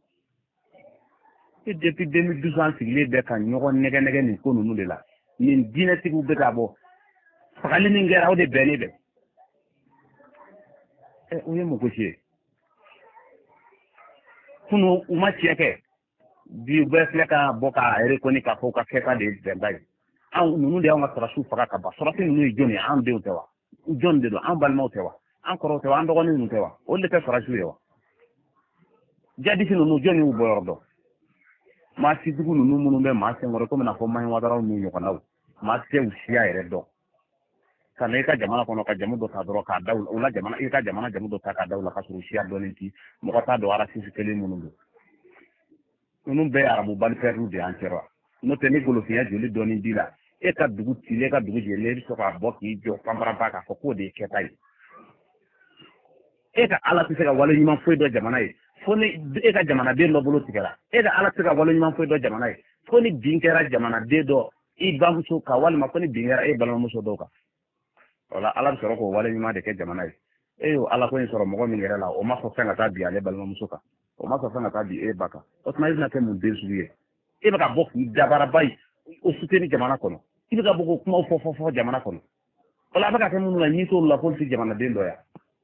et depuis deux mille douze an sigilen bɛ ka ɲɔgɔn nɛgɛ nɛgɛ nin ko ninnu de la nin diinɛtigiw bɛ ka bɔ fagali min kɛra o de bɛnnen bɛ ɛ o ye mun gosi ye kunu u ma tiɲɛ kɛ bi u bɛɛ filɛ ka bɔ k'a reconni k'a fɔ u ka kɛta de ye bɛnba ye anw ninnu de y'anw ka sɔrɔsiw faga ka ban sɔrɔsi ninnu ye jɔn ye anw denw tɛ wa jɔn de don an balimaw tɛ wa an kɔrɔw tɛ wa an dɔgɔnin ninnu tɛ wa olu de tɛ sɔrɔsiw ye wa jadisi ninnu jɔn y'u bɔ yɔrɔ dɔn maa sitigiw ninnu minnu bɛ maa senkɔrɔ komi n'a fɔ mahin wadaraw n'u ɲɔgɔnnaw maa tɛ u siya yɛrɛ dɔn ka na i ka jamana kɔnɔ ka jamu dɔ ta dɔrɔn k'a da u la jamana i ka jamana jamu dɔ ta k'a da u la ka sɔrɔ u siya dɔɔnin ti mɔgɔ t'a dɔn arasisi kelen minnu don ninnu bɛɛ ye arabu balifɛriw de y'an cɛ wa n'o tɛ ni golofinya joli dɔɔnin d'i la e ka dugu cilen e ka dugu jɛlen e bɛ sɔn k'a bɔ k'i jɔ panparaba k'a fɔ k'o de ye kɛta ye e ka ala tɛ se ka wale ɲuman foyi dɔ jamana ye fo ni e ka jamanaden dɔ bolo tigɛra e ka ala tɛ se ka wale ɲuman foyi dɔ jamana ye fo ni bin kɛra jamanaden dɔ i bamuso kan walima fo ni bin kɛra e balimamuso dɔw kan o la ala bɛ sɔrɔ k'o wale ɲuman de kɛ jamana ye e y'o ala ko in sɔrɔ mɔgɔ min yɛrɛ la o ma fɔ fɛn ka taa bi ale balimamuso kan o ma fɔ fɛn ka taa bi e ba kan o tuma e bɛna kɛ mun den sugu ye e bɛ ka bɔ k'i dabaraba ye o soutenu jamana kɔnɔ i bɛ ka bɔ k'o kumaw fɔ fɔ fɔ jamana kɔnɔ o la a bɛ ka kɛ minnu la n'i t'olu la k'olu tɛ jamanaden dɔ ya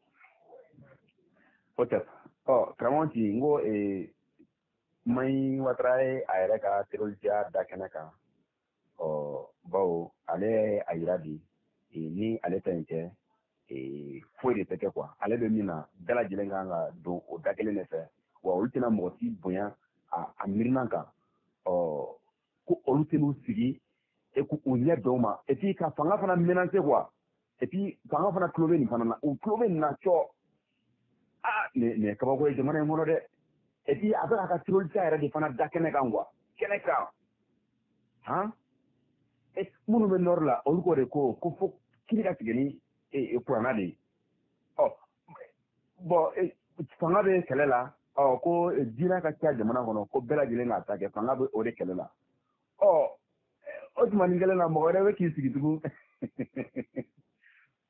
o tɛ ɔ karamɔgɔ ci n ko mahin watara ye a yɛrɛ ka terrorisiya da kɛnɛ kan ɔ bawo ale a yira bi ni ale ta in kɛ foyi de tɛ kɛ kuwa ale bɛ min na bɛɛ lajɛlen kan ka don o da kelen de fɛ wa olu tɛna mɔgɔ si bonya a miirinan kan ɔ ko olu tɛn'u sigi k'u ɲɛ dɔw ma et puis ka fanga fana menacer quoi et puis fanga fana tulo bɛ nin fana na u tulo bɛ nin na cɔ ah nin nin ye kabako ye jamana in kɔnɔ dɛ et puis a bɛ k'a ka terroriste yɛrɛ de fana da kɛnɛ kan quoi kɛnɛ kan han minnu bɛ nord la olu ko de ko ko fo kiri ka tigɛ ni kuranna de ye ɔ bɔn fanga bɛ kɛlɛ la ɔ ko diinɛ ka ca jamana kɔnɔ ko bɛɛ lajɛlen k'a ta kɛ fanga bɛ o de kɛlɛ la ɔ o tuma nin kɛlɛ la mɔgɔ wɛrɛ bɛ k'i sigi tugun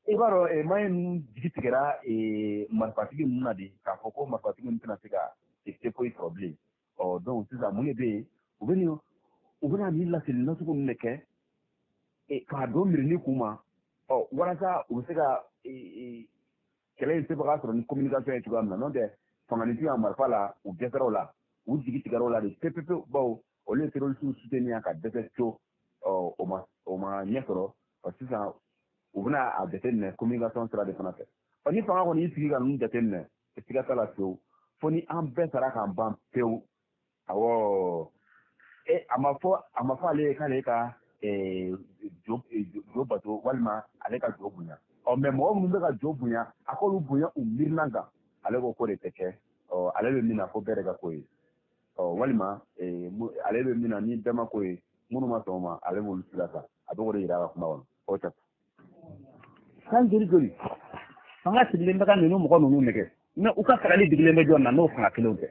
i b'a dɔn e maa ninnu jigi tigɛra e marifatigi ninnu na de k'a fɔ ko marifatigi ninnu tɛna se ka se foyi sɔrɔ bilen ɔ donc sisan mun de bɛ yen u bɛ nin u bɛna nin laseli nasugu ninnu de kɛ k'a don miiri kun ma ɔ walasa u bɛ se ka kɛlɛ in sebaga sɔrɔ ni communication ye cogoya min na n'o tɛ fanganitigi ya marifa la u dɛsɛra o la u jigi tigɛra o la de pepepewu bawo olu ye terroriste soutenir ka dɛsɛ co ɔ o ma o ma ɲɛ sɔrɔ ɔ sisan u bɛna a jateminɛ communication sira de fana fɛ ɔ ni fanga kɔni y'i sigi ka ninnu jateminɛ siga t'a la fiyewu fo ni an bɛɛ sara k'an ban pewu awɔ e a ma fɔ a ma fɔ ale ye k'ale ka jo jo bato walima ale ka jo bonya ɔ mɛ mɔgɔ minnu bɛ ka jo bonya a k'olu bonya u miirina kan ale ko ko de tɛ kɛ ɔ ale bɛ min na fo bɛɛ de ka ko ye ɔ walima ale bɛ min na ni bɛɛ ma ko ye minnu ma sɔn o ma ale b'olu sira kan a bɛ o de yira a ka kuma kɔnɔ o tɛ. kan joli joli fanga sigilen bɛ ka ninnu mɔgɔ ninnu nɛgɛ mɛ u ka sarali digilen bɛ jɔn na n'o fanga kelenw tɛ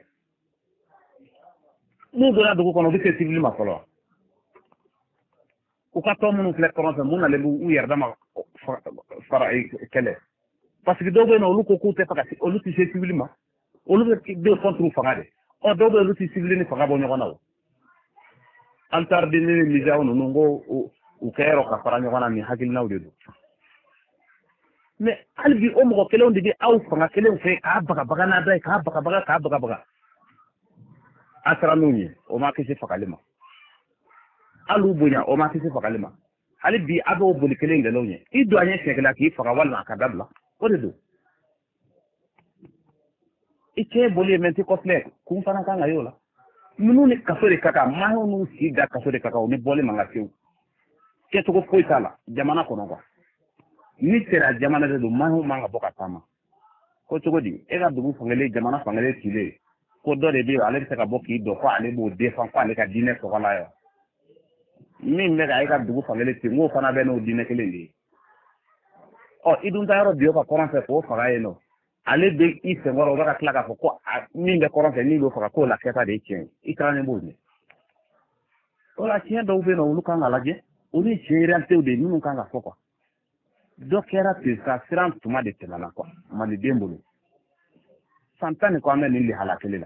n'u donna dugu kɔnɔ u bɛ se civil ma fɔlɔ u ka tɔn minnu filɛ kɔrɔn fɛ mun nalen b'u u yɛrɛ dama fara kɛlɛ parce que dɔw bɛ yen nɔ olu ko k'u tɛ fɛ ka olu tɛ se civil ma olu bɛ bɛ contre fanga de ɔ dɔw bɛ yen olu tɛ civil ni fanga bɔ ɲɔgɔn na o an taara di ni misaw ninnu ko u kɛ yɔrɔ ka fara ɲɔgɔn na ni hakilinaw de don mɛ hali bi o mɔgɔ kelenw de bɛ aw fanga kelenw fɛ k'a bagabaga n'a da ye k'a bagabaga k'a bagabaga a sera n'u ye o ma kisi fagali ma hali u bonya o ma kisi fagali ma hali bi a b'o boli kelen gɛlɛnw ye i don an ye siɲɛ kelen k'i faga walima a ka dabila o de don i cɛ boli ye mɛ ti kɔfilɛ kun fana kan ka y'o la ninnu ni kaso de ka kan maa n'u si da kaso de ka kan o ni bɔli man ka sew kɛcogo foyi t'a la jamana kɔnɔ kuwa ni sera jamana de don maa man ka bɔ ka taama ko cogo di e ka dugu fankelen jamana fankelen cilen ko dɔ de bɛ yen ale bɛ se ka bɔ k'i dɔn ko ale b'o défend ko ale ka diinɛ sɔgɔla yan min bɛ ka e ka dugu fankelen ci n'o fana bɛ n'o diinɛ kelen de ye ɔ i dun ta yɔrɔ bi o ka kɔrɔn fɛ k'o faga yen nɔ ale bɛ i senkɔrɔ o bɛ ka tila k'a fɔ ko min bɛ kɔrɔn fɛ min b'o faga k'o la kɛta de ye tiɲɛ ye i kɛra b'o ɲɛ o la tiɲɛ dɔw bɛ yen nɔ olu kan ka lajɛ olu ye tiɲɛ réalités de ye minnu kan ka fɔ quoi dɔ kɛra ten sa siran tuma de tɛmɛna quoi maliden bolo san tan ni kɔ an bɛ nin lihala kelen la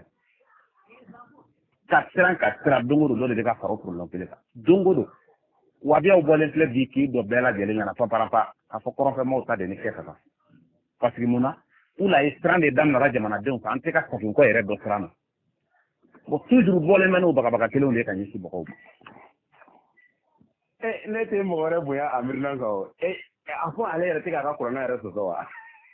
ka siran ka siran don o don dɔ de bɛ ka fara o problème kelen kan don o don wabiyaw bɔlen filɛ bi k'i dɔ bɛɛ lajɛlen ɲɛna paparanpa k'a fɔ kɔrɔnfɛmɔgɔw ta de ni kɛ ka kan parce que mun na u la ye siran de daminɛra jamanadenw kan an tɛ ka segin kɔ yɛrɛ dɔ siran na bon toujours bɔlen bɛ n'o bagabaga kelenw de ka ɲɛsin mɔgɔw ma. ɛ ne tɛ mɔgɔ wɛrɛ bonya a miirina kan o ɛ a fɔ ale yɛrɛ tɛ k'a ka kuranna yɛrɛ sɔsɔ wa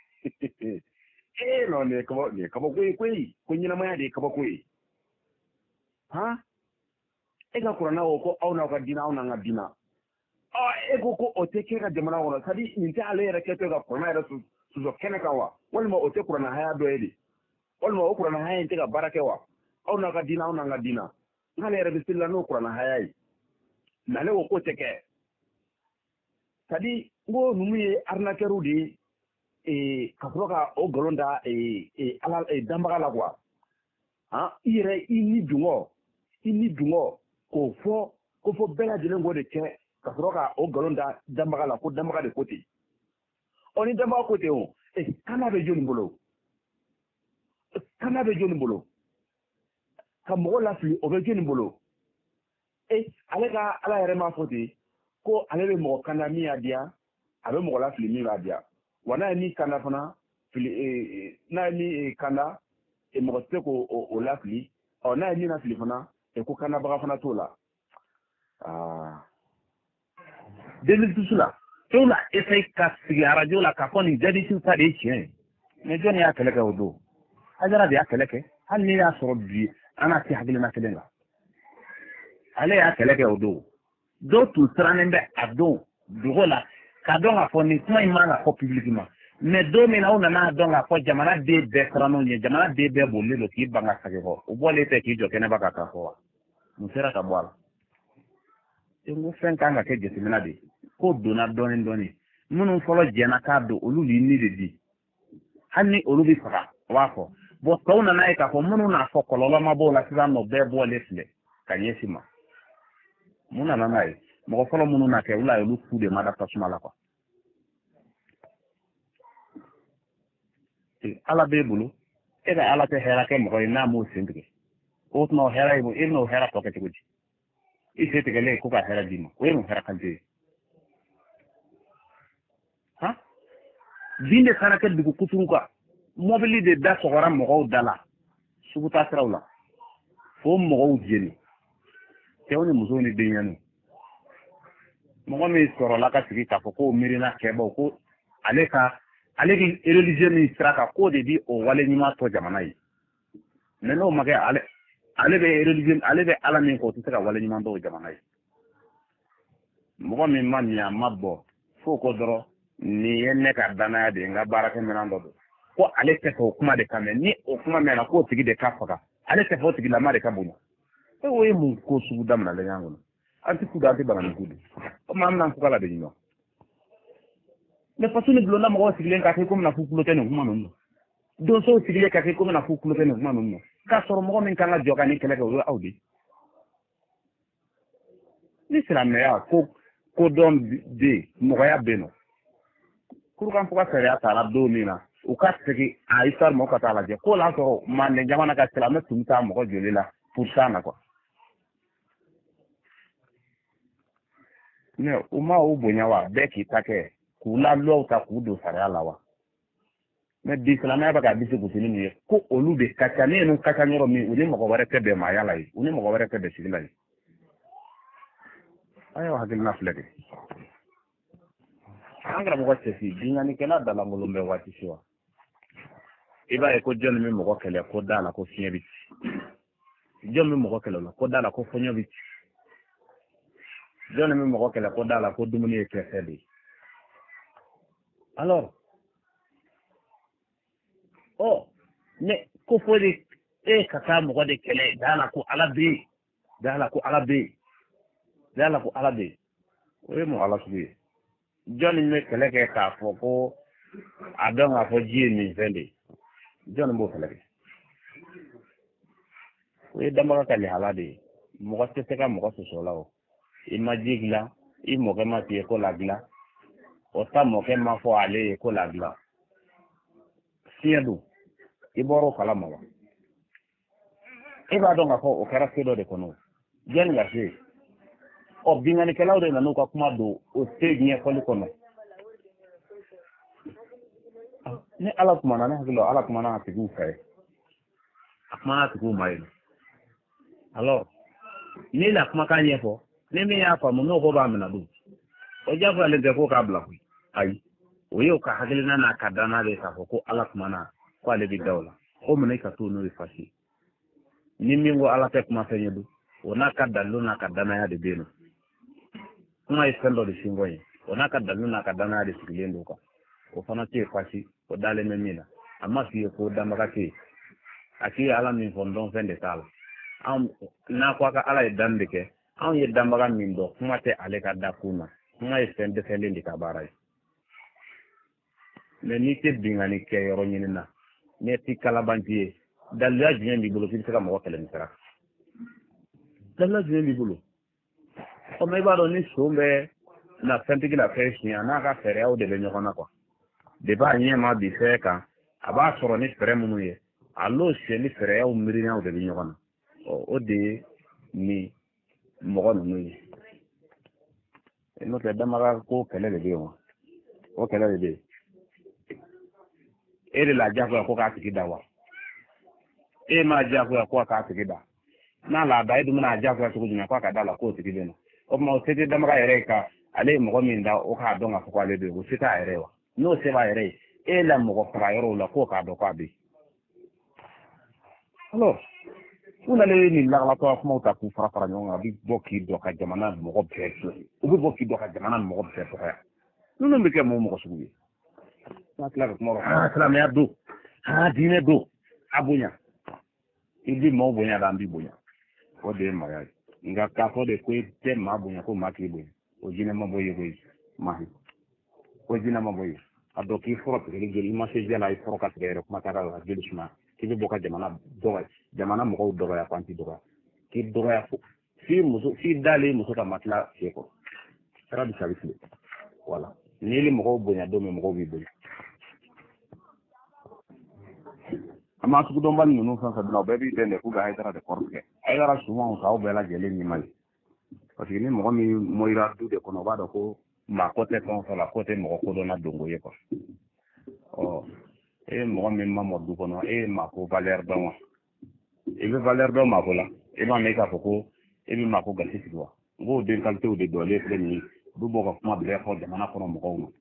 ee non nin ye kaba nin ye kabako ye koyi ko ɲɛnamaya de ye kabako ye han e ka kuranna o ko aw n'aw ka diinɛ aw n'an ka diinɛ ɔ e ko ko o tɛ kɛ ka jamana kɔnɔ c'est à dire nin tɛ ale yɛrɛ kɛtɔ ka kuranna yɛrɛ sɔsɔ kɛnɛ kan wa walima o tɛ kuranna haya dɔ ye de walima o kuranna haya in tɛ ka baara kɛ wa aw n'aw ka diinɛ aw n'an ka diinɛ n'ale yɛrɛ bɛ seli la n'o kuranna haya ye mais ale ko k'o tɛ kɛ c'est à dire n ko ninnu ye arnaqueurs de ye ka sɔrɔ ka o nkalon da ala danbaga la quoi han i yɛrɛ i ni dungɔ i ni dungɔ k'o fɔ ko fɔ bɛɛ lajɛlen k'o de kɛ ka sɔrɔ ka o nkalon da danbaga la ko danbaga de ko ten ɔ ni danbaga ko ten o kana bɛ jɔnni bolo kana bɛ jɔnni bolo ka mɔgɔ lafili o bɛ jɔnni bolo ale ka ala yɛrɛ m'a fɔ ten ko ale bɛ mɔgɔ kanda min y'a diya a bɛ mɔgɔ lafili min b'a diya wa n'a ye min kanda fana fili n'a ye min kanda mɔgɔ tɛ se k'o o lafili ɔ n'a ye min lafili fana ko kandabaga fana t'o la aa deux mille douze la dɔw la essaye ka sigi arajo la k'a fɔ nin jadisiw ta de ye tiɲɛ ye mais jɔnni y'a kɛlɛ kɛ o don Hajara de y'a kɛlɛ kɛ hali ni y'a sɔrɔ bi an n'a se hakilina kelen kan ale y'a kɛlɛ kɛ o don dɔw tun sirannen bɛ a don dugu la k'a dɔn k'a fɔ nin kuma in man ka fɔ publiquement mais don min na aw nana dɔn k'a fɔ jamana den bɛɛ sirannenw ye jamana den bɛɛ bolilen don k'i ban ka segin kɔ o bɔlen tɛ k'i jɔ kɛnɛba kan k'a fɔ wa mun sera ka bɔ a la n ko fɛn kan ka kɛ jateminɛ de ko donna dɔɔnin dɔɔnin minnu fɔlɔ jɛnna k'a don olu de ni de di hali ni olu bɛ faga o b'a fɔ bon tɔw nana ye k'a fɔ minnu n'a fɔ kɔlɔlɔ ma b'o la sisan nɔ bɛɛ bɔlen filɛ ka ɲɛsin ma mun nana n'a ye mɔgɔ fɔlɔ minnu na kɛ olu la olu fu de ma da tasuma la quoi ala b'e bolo e ka ala tɛ hɛrɛ kɛ mɔgɔ ye n'a m'o sen tigɛ o tuma o hɛrɛ ye e n'o hɛrɛ tɔ kɛ cogo di i se tigɛlen ko ka hɛrɛ d'i ma o ye mun hɛrɛ kan ye han bin de taara kɛ dugu kuturu kan mɔbili de da sɔgɔra mɔgɔw da la sugu taa siraw la fo mɔgɔw jeni cɛw ni musow ni denɲɛninw mɔgɔ min sɔrɔla ka sigi k'a fɔ ko miirina kɛbaw ko ale ka ale ki religieux min sira kan k'o de bi o wale ɲuman tɔ jamana ye mais n'o ma kɛ ale ale bɛ religieux ale bɛ ala min kɔ o tɛ se ka wale ɲuman dɔw jamana ye mɔgɔ min ma min a ma bɔ fo ko dɔrɔn nin ye ne ka danaya de ye n ka baarakɛminɛn dɔ don ko ale tɛ fɛ o kuma de ka mɛn ni o kuma mɛnna k'o tigi de ka faga ale tɛ fɛ o tigilama de ka bonya e o ye mun ko sugu daminɛlen y'an kɔnɔ an tɛ kudu an tɛ bana ni kudu o maa min n'an fuga la de ɲuman mais faso ni bulonda mɔgɔw sigilen k'a kɛ komi na f'u tulo tɛ nin kuma ninnu donsow sigilen k'a kɛ komi na f'u tulo tɛ nin kuma ninnu k'a sɔrɔ mɔgɔ min kan ka jɔ ka ni kɛlɛ kɛ o ye aw de ni silamɛya ko kodɔn bɛ yen mɔgɔya bɛ yen nɔ kurukan fo ka sariya taara don min na u ka segin a histoire ma u ka taa lajɛ ko la sɔrɔ manden jamana ka silamɛ tun bɛ taa mɔgɔ joli la pour ça na quoi mais u ma u bonya wa bɛɛ k'i ta kɛ k'u la lɔw ta k'u don sariya la wa mais bi silamɛya bɛ ka disi gosi ni min ye ko olu de ka ca ne ye ninnu ka ca yɔrɔ min u ni mɔgɔ wɛrɛ tɛ bɛn maaya la ye u ni mɔgɔ wɛrɛ tɛ bɛn sigi la ye a y'aw hakilina filɛ de an karamɔgɔ cɛsi binkannikɛla dalankolon bɛ waati si wa i b'a ye ko jɔn bɛ mɔgɔ kɛlɛ ko da la ko fiɲɛ bɛ ci jɔn bɛ mɔgɔ kɛlɛ la ko da la ko fɔɲɔ bɛ ci jɔn bɛ mɔgɔ kɛlɛ ko da la ko dumuni ye kɛfɛ de ye alors oh mais ko fɔ de e ka taa mɔgɔ de kɛlɛ da la ko ala bɛ yen da la ko ala bɛ yen da la ko ala bɛ yen o ye mun ala sugu ye jɔn bɛ kɛlɛ kɛ k'a fɔ ko a dɔn k'a fɔ ji ye nin fɛn de ye jɔn b'o kɛlɛ kɛ o ye damaga ka lihala de ye mɔgɔ tɛ se ka mɔgɔ sɔsɔ la o i ma ji dilan i mɔkɛ ma f'i ye ko la dilan o ta mɔkɛ ma fɔ ale ye ko la dilan fiɲɛ don i bɔra o kala ma wa e b'a dɔn k'a fɔ o kɛra se dɔ de kɔnɔ jɔnni ka se ɔ binkannikɛlaw de nan'u ka kuma don o se ɲɛfɔli kɔnɔ ni ala kumana ne hakili ala kumana a tigiw fɛ a kumana a tigiw ma ye alors ni la kumakan ɲɛfɔ ni min y'a faamu n'o ko b'a minɛ don o jagoyalen tɛ ko k'a bila koyi ayi o ye o ka hakilina n'a ka danna de k'a fɔ ko ala kumana ko ale bɛ da o la o minɛ i ka to n'o ye fasi ni min ko ala tɛ kuma fɛn ye don o n'a ka dalilu n'a ka danaya de bɛ yen nɔ kuma ye fɛn dɔ de sinko ye o n'a ka dalilu n'a ka danaya de sigilen don kan o fana tɛ yen fasi o dalen bɛ min na a ma f'i ye ko danbaga tɛ yen a k'i ye ala min fɔ dɔn fɛn de t'a la anw n'a ko a ka ala ye dan de kɛ anw ye danbaga min dɔn kuma tɛ ale ka da kun na kuma ye fɛn dɛsɛlen de ka baara ye mais n'i tɛ binkanni kɛ yɔrɔ ɲini na n'i tɛ kalabanci ye daliluya jumɛn b'i bolo k'i bɛ se ka mɔgɔ kɛlɛ nin sira daliluya jumɛn b'i bolo ɔ mais i b'a dɔn ni so bɛ na fɛntigi la fɛn siɲɛ n'a ka fɛɛrɛw de bɛ ɲɔgɔn na quoi depuis a ɲɛ ma bi fɛn kan a b'a sɔrɔ ni fɛɛrɛ minnu ye a n'o sen ni fɛɛrɛw miirinaw de bɛ ɲɔgɔn na ɔ o de ye nin mɔgɔ ninnu ye n'o tɛ damaga ko kɛlɛ de bɛ yen wa o kɛlɛ de bɛ yen e de la diyagoya ko k'a tigi da wa e m'a diyagoya ko k'a tigi da n'a la da e dun bɛna a diyagoya cogo jumɛn k'a ka da la k'o tigi bɛ na o tuma o se tɛ damaga yɛrɛ ye ka ale ye mɔgɔ min da o k'a dɔn k'a fɔ ko ale bɛ yen o se t'a yɛrɛ ye wa n'o se b'a yɛrɛ ye e la mɔgɔ faga yɔrɔw la k'o k'a dɔn k'a bɛ yen alors u nalen nin lagalatɔ kumaw ta k'u fara fara ɲɔgɔn kan a bɛ bɔ k'i dɔ ka jamana mɔgɔ bɛɛ jɔsi u bɛ bɔ k'i dɔ ka jamana mɔgɔ bɛɛ dɔgɔya ninnu bɛ kɛ mɔgɔ mɔgɔ sugu ye n'a tila ka kuma dɔ aa silamɛya don aa diinɛ don a bonya i bɛ maaw bonya la an b'i bonya o de ye maaya ye nka k'a fɔ de ko i tɛ maa bonya ko maa k'i bonya o jinɛ ma bɔ ye koyi maa o jinɛ ma bɔ ye a dɔn k'i fɔlɔ tigɛli joli i ma se jɛ la i fɔlɔ ka tigɛ yɛrɛ kuma t'a la joli suma k'i bɛ bɔ ka jamana dɔgɔya jamana mɔgɔw dɔgɔya k'an ti dɔgɔya k'i dɔgɔya fo f'i muso f'i dalen muso ka matila sen kɔrɔ kɛra bi sabi fili wala n'i ni mɔgɔw bonya don min mɔgɔw b'i bonya ama sugu dɔn bali ninnu fɛn fɛn bɛna o bɛɛ b'i dɛn de k'u ka Haidara de kɔrɔ tigɛ Haidara souvent k'aw bɛɛ lajɛlen ɲima ye parce que ni mɔgɔ min mɔyira du de kɔnɔ o b'a dɔn ko maa ko tɛ fɛn o fɛn la ko tɛ mɔgɔ kodɔnna dongo ye quoi ɔ e ye mɔgɔ min ma mɔ du kɔnɔ e ye maako valeur dɔn wa i bɛ valeur dɔn maako la i b'a mɛn k'a fɔ ko e bɛ maako gasi sigi wa n k'o den qualitéw de dɔlen filɛ nin ye u bɛ bɔ ka kuma bɛɛ fɔ jamana kɔnɔ mɔgɔw ma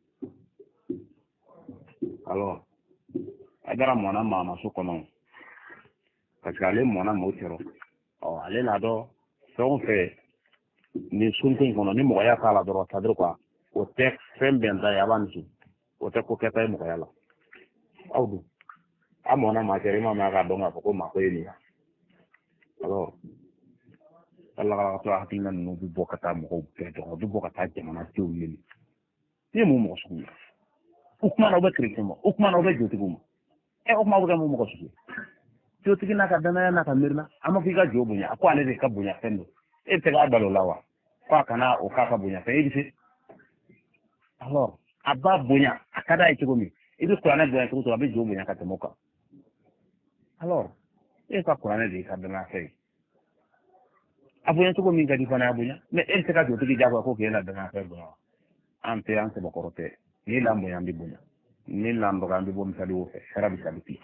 alors Haidara mɔna maamaso kɔnɔ parce que ale mɔna mɔɔ cɛrɔ ɔ ale n'a dɔn fɛn o fɛn nin sunko in kɔnɔ ni mɔgɔya k'a la dɔrɔn c'est-à-dire quoi o tɛ fɛn bɛnta ye a b'a nisu o tɛ ko kɛta ye mɔgɔya la aw dun a mɔna maa cɛrɔ i ma mɛn a k'a dɔn k'a fɔ ko maa ko ye nin ye alors ala ka hakilina ninnu bɛ bɔ ka taa mɔgɔw bɛɛ dɔn u bɛ bɔ ka taa jamanadenw ɲini ni ye mun mɔgɔ sugu ye u kuma na u bɛ chrétien ma u kuma na u bɛ jotigiw ma ɛ o kuma bɛ kɛ mun mɔgɔ sugu ye jotigi n'a ka danaya n'a ka miirina a ma fɔ i ka jo bonya a ko ale de ka bonya fɛn don e bɛ se k'a balo la wa ko a kana o k'a ka bonya fɛn e bɛ se alors a b'a bonya a ka d'a ye cogo min i bɛ kuranɛ bonya cogo o cogo a bɛ jo bonya ka tɛmɛ o kan alors e ka kuranɛ de y'i ka danaya fɛn ye a bonya cogo min ka di fana a bonya mais e bɛ se ka jotigi diyagoya ko k'e la danaya fɛn bonya an tɛ an sɛbɛkɔrɔ tɛ ni la bonya an bɛ bonya ni la dɔgɔ an bɛ bɔ misali o fɛ hɛrɛ bɛ sabati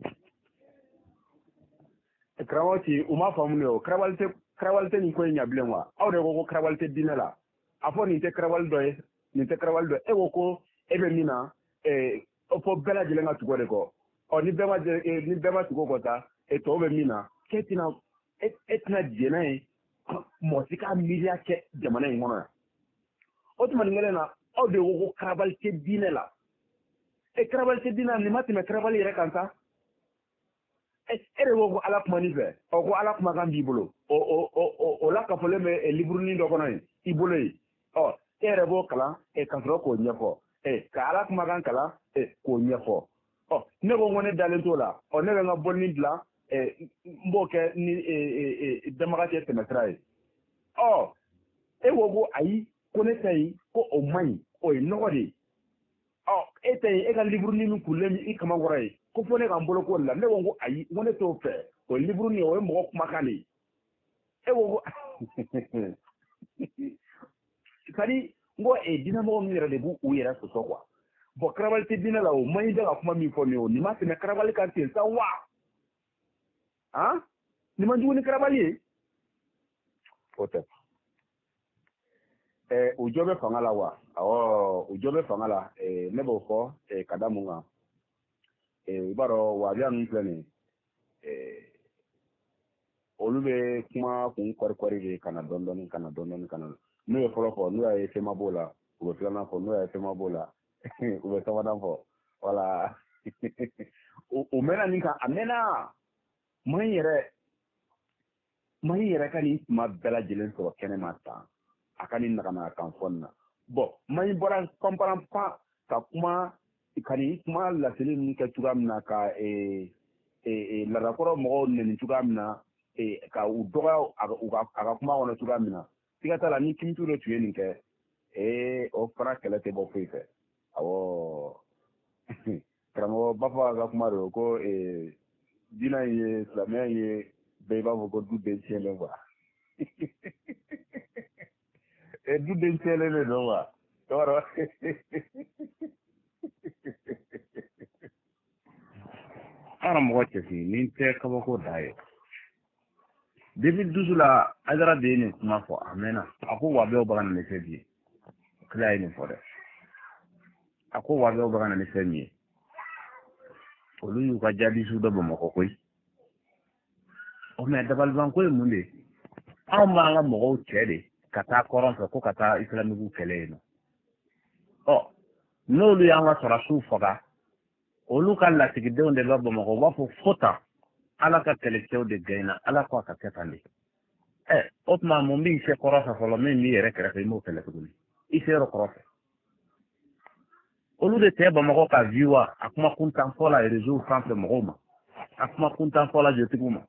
Karamɔgɔ u m'a faamu de o karawale tɛ karawale tɛ nin ko in ɲɛ bilen wa aw de ko ko karawale tɛ diinɛ la a fɔ nin tɛ karawale dɔ ye nin tɛ karawale dɔ e ko ko e bɛ min na fɔ bɛɛ lajɛlen ka tugu o de kɔ ɔ ni bɛɛ ma ni bɛɛ ma tugu o kɔ sa tɔw bɛ min na k'e tɛna e tɛna diɲɛ n'a ye mɔgɔ si ka miiriya kɛ jamana in kɔnɔ yan o tuma nin kelen na aw de ko ko karawale tɛ diinɛ la e karawale tɛ diinɛ la nin ma tɛmɛ karawale yɛrɛ kan sa e de ko ko ala kuma nin fɛ ɔ ko ala kumakan b'i bolo o o o la kafɔlen bɛ liburunin dɔ kɔnɔ yen i bolo yen ɔ e yɛrɛ b'o kalan ka sɔrɔ k'o ɲɛfɔ ka ala kumakan kalan k'o ɲɛfɔ ɔ ne ko ko ne dalen t'o la ɔ ne bɛ n ka bɔlini dilan n b'o kɛ ni dɛnbaga cɛ tɛmɛsira ye ɔ e ko ko ayi ko ne ta yen ko o man ɲi o ye nɔgɔ de ye ɔ e ta yen e ka liburunin min kurulen bɛ i kamankɔrɔ ye ko fɔ ne ka n bolo k'o la ne ko ko ayi ko ne t'o fɛ o liburunin o ye mɔgɔ kumakan de ye e ko ko c'est-à-dire n ko diinɛmɔgɔ min yɛrɛ de b'u yɛrɛ sɔsɔ quoi bon karawale tɛ diinɛ la o man ɲi bɛ ka kuma min fɔ nin ye o nin ma tɛmɛ karawale kan ten sa wa han nin man jugu ni karawale ye o tɛ ɛ o jɔ bɛ fanga la wa awɔ o jɔ bɛ fanga la ne b'o fɔ ka da mun kan i b'a dɔn wajibiya ninnu filɛ nin ye olu bɛ kuma kun kɔri-kɔri de ka na dɔɔnin-dɔɔnin ka na dɔɔnin-dɔɔnin ka na n'u ye fɔlɔ fɔ n'u y'a ye fɛnma b'o la u bɛ filanan fɔ n'u y'a ye fɛnma b'o la u bɛ sabanan fɔ voilà o mɛnna nin kan a mɛnna maa yɛrɛ maa yɛrɛ ka nin kuma bɛɛ lajɛlen sɔrɔ kɛnɛma tan a ka nin nagana kan fɔ nin na bon maa bɔra panpan pan ka kuma ka nin kuma laseli ninnu kɛ cogoya min na ka ladakɔrɔ mɔgɔw nɛni cogoya min na ka u dɔgɔya a ka kuma kɔnɔ cogoya min na siga t'a la ni Kim Ture tun ye nin kɛ ee o fana kɛlɛ tɛ bɔ foyi fɛ awɔ karamɔgɔ b'a fɔ a ka kuma de ko diinɛ in ye silamɛya in ye bɛɛ b'a fɔ ko du den tiɲɛlen quoi du den tiɲɛlen de don quoi tɔgɔ karamɔgɔ cɛsiri nin tɛ kabako da ye depuis douze la Haidara de ye nin kuma fɔ a mɛnna a ko wabɛɛw bɛ ka na ni fɛn min ye kila ye nin fɔ dɛ a ko wabɛɛw bɛ ka na ni fɛn min ye olu y'u ka jaabisu dɔ Bamakɔ koyi ɔ mɛ dabalibanko ye mun de ye anw b'an ka mɔgɔw cɛ de ka taa kɔrɔn fɛ ko ka taa islamiku kɛlɛ yen nɔ ɔ n'olu y'an ka sɔrɔsiw faga olu ka lasigidenw de bɛ Bamakɔ u b'a fɔ fo tan ala ka kɛlɛcɛw de gɛnna ala ko a ka kɛ tan de ɛ o tuma mun b'i se kɔrɔfɛ fɔlɔ min b'i yɛrɛ kɛrɛfɛ i m'o kɛlɛ tuguni i se yɔrɔ kɔrɔfɛ olu de tɛ Bamakɔ ka vi wa a kuma kuntan fɔ la réseau sanfɛ mɔgɔw ma a kuma kuntan fɔ la jotigiw ma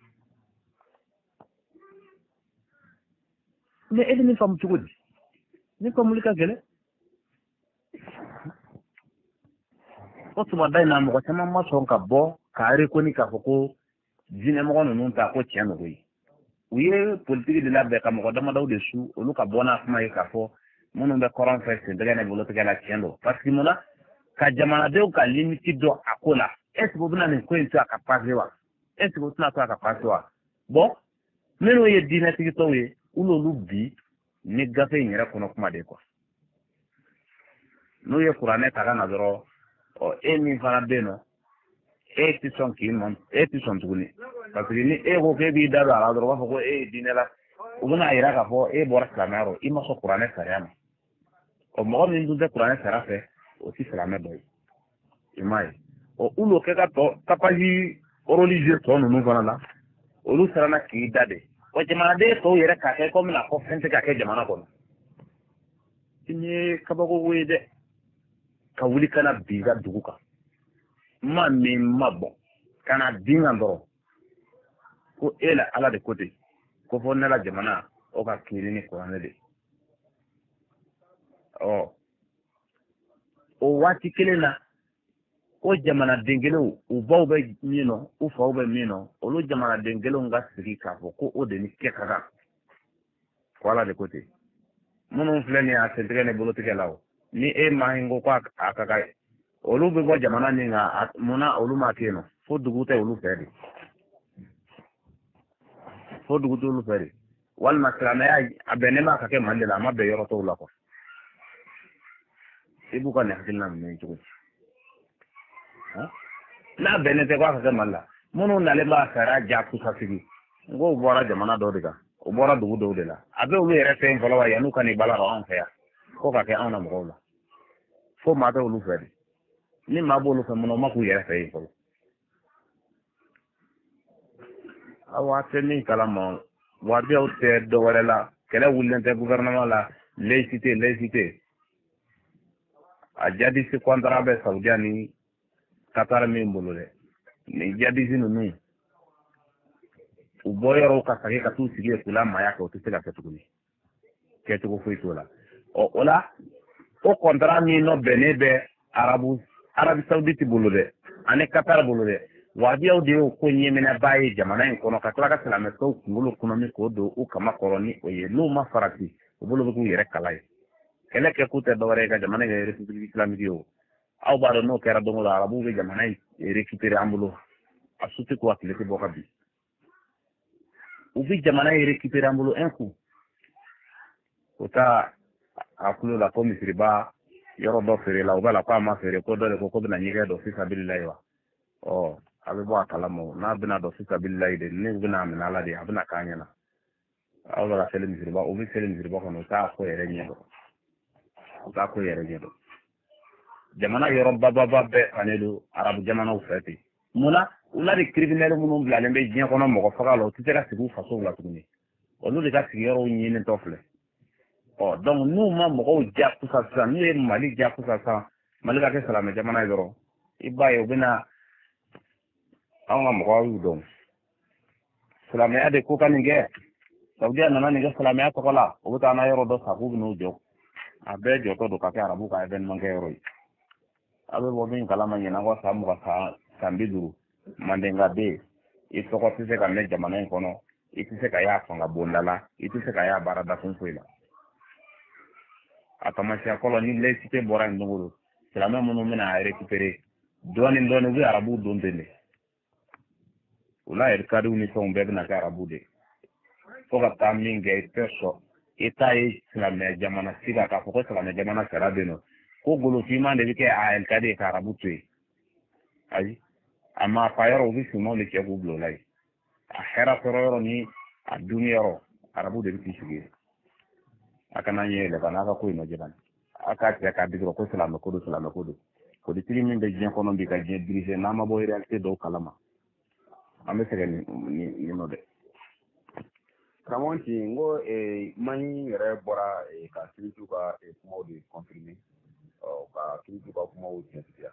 mais e bɛ nin faamu cogo di nin faamuli ka gɛlɛn o tuma da in na mɔgɔ caman ma sɔn ka bɔ kare ko ni ka fɔ ko jinɛ mɔgɔ ninnu ta ko tiɲɛ nogo ye u ye politiki de labɛn ka mɔgɔ damadɔw de su olu ka bɔ n'a kuma ye k'a fɔ minnu bɛ kɔrɔn fɛ sentɛgɛ ne bolotigɛ la tiɲɛ don parce que mun na ka jamanadenw ka limiti dɔn a ko la est ce que u bɛna nin ko in to a ka passe wa est ce que u tɛna to a ka passe wa bon minnu ye diinɛtigitɔw ye u n'olu bi ni gafe in yɛrɛ kɔnɔ kuma de quoi n'u ye kuranɛ ta ka na dɔrɔn ɔ e min fana bɛ yen nɔ e ti sɔn k'i nɔ e ti sɔn tuguni parce que ni e ko k'e b'i da don a la dɔrɔn u b'a fɔ ko e ye diinɛ la u bɛna yira k'a fɔ e bɔra silamɛya rɔ i ma sɔn kuranɛ sariya ma ɔ mɔgɔ min dun tɛ kuranɛ sariya fɛ o ti silamɛ dɔ ye i m'a ye ɔ olu kɛ ka tɔ tapagi religieux tɔ ninnu fana la olu siranna k'i da de wa jamanaden tɔw yɛrɛ k'a kɛ komi n'a fɔ fɛn tɛ ka kɛ jamana kɔnɔ i ye kabako ye dɛ ka wuli kana bin i ka dugu kan ma min ma bɔn ka na bin kan dɔrɔn ko e la ala de ko ten ko fɔ ne la jamana o ka kiiri ni kuranɛ de ɔ o waati kelen na o jamanaden kelenw u baw bɛ min nɔ u faw bɛ min nɔ olu jamanaden kelenw ka sigi k'a fɔ ko o de ni kɛ ka kan ko ala de ko ten minnu filɛ nin ye a sentigɛ ne bolotigɛ la o ni e ma hin ko a ka kan olu bɛ bɔ jamana min kan munna olu ma kɛ yen nɔ fo dugu tɛ olu fɛ de fo dugu tɛ olu fɛ de walima silamɛya a bɛnnen b'a ka kɛ mali de la a ma bɛn yɔrɔ tɔw la quoi i b'u ka nin hakilina minɛ cogo di n'a bɛnnen tɛ ko a ka kɛ mali la minnu nalen b'a sariya ja kusasigi n ko u bɔra jamana dɔw de kan u bɔra dugu dɔw de la a bɛ olu yɛrɛ fɛ yen fɔlɔ wa yan'u ka n'i bala anw fɛ yan ko ka kɛ anw na mɔgɔw la fo maa tɛ olu fɛ de ni maa b'olu fɛ mun na u ma k'u yɛrɛ fɛ yen fɔlɔ aw tɛ min kalama wabiyaw tɛ dɔ wɛrɛ la kɛlɛ wulilen tɛ gouvernement la laïcité laïcité a jadisi kɔntara bɛ saudiya ni qatar min bolo dɛ nin jadisi ninnu u bɔ yɔrɔw ka sagi ka t'u sigi k'u la maaya kɛ o tɛ se ka kɛ tuguni kɛcogo foyi t'o la ɔ o la o kɔntara min nɔ bɛnnen bɛ arabu arabi saudite bolo dɛ ani qatar bolo dɛ wabiyaw de y'o ko ɲɛminɛba ye jamana in kɔnɔ ka tila ka silamɛtɔw kunkolo kɔnɔmi k'o don u kama kɔrɔ ni o ye n'u ma farati u bolo bɛ k'u yɛrɛ kala ye kɛlɛ kɛ k'u tɛ dɔwɛrɛ ye ka jamana kɛ république islamique ye o aw b'a dɔn n'o kɛra don o don arabuw bɛ jamana in récupérer an bolo a su tɛ ko a tile tɛ bɔ ka bin u bɛ jamana in récupérer an bolo un coup o ta a kulo la ko misiriba yɔrɔ dɔ feere la u b'a la ko a ma feere ko dɔ de ko ko bɛna ɲɛgɛn dɔ fisabililayi wa ɔ a bɛ bɔ a kalama o n'a bɛna dɔ fisabililayi de ne bɛna minɛ ala de a bɛna k'an ɲɛna aw bɛ ka seli misiriba u bɛ seli misiriba kɔnɔ u t'a ko yɛrɛ ɲɛ dɔn u t'a ko yɛrɛ ɲɛ dɔn jamana yɔrɔ bababa bɛɛ fanen don arabu jamanaw fɛ ten munna u la de criminel minnu bilalen bɛ diɲɛ kɔnɔ mɔgɔ faga la u tɛ se ka sigi u fasow la tuguni olu de ka sigiyɔrɔw ɲinitɔ filɛ ɔ donc n'u ma mɔgɔw diyakusa sisan n'u ye mali diyakusa sisan mali ka kɛ silamɛ jamana ye dɔrɔn i b'a ye u bɛna anw ka mɔgɔw y'u dɔn silamɛya de ko ka nin kɛ saudiya nana nin kɛ silamɛya tɔgɔ la u bɛ taa n'a yɔrɔ dɔ sa k'u bɛn'u jɔ a bɛɛ jɔtɔ don ka kɛ arabu ka événement kɛ yɔrɔ ye a bɛ bɔ min kalama ɲinan ko san mugan san san bi duuru mandenka bɛ yen i tɔgɔ tɛ se ka mɛn jamana in kɔnɔ i tɛ se ka y'a fanga bonda la i tɛ se ka y'a baara da kun foyi la a tamasiyɛn fɔlɔ ni laïcité bɔra yen don o don silamɛ minnu bɛna a récupérer dɔɔnin dɔɔnin u bɛ arabuw don ten de u la erikadiw ni fɛnw bɛɛ bɛna kɛ arabu de fo ka taa min kɛ i tɛ sɔn i t'a ye silamɛ jamana sira k'a fɔ ko silamɛ jamana sara bɛ yen nɔ ko golofinman de bɛ kɛ a erikadi ye ka arabu to yen ayi a ma fa yɔrɔ u bɛ finmanw de cɛ k'u bila o la yen a hɛrɛ sɔrɔ yɔrɔ ni a duni yɔrɔ arabu de bɛ k'i sigi yen a kana ɲɛ yɛlɛ n'a ka ko in lajɛ bani a k'a cɛ k'a digi ko silamɛ ko don silamɛ ko don politiki min bɛ diɲɛ kɔnɔ bi ka diɲɛ dirige n'an ma bɔ réalité dɔw kalama an bɛ sɛgɛn nin nɔ dɛ karamɔgɔ ti n ko maɲi yɛrɛ bɔra ka kiritiw ka kumaw de confirmer ka kiritiw ka kumaw tiɲɛtigiya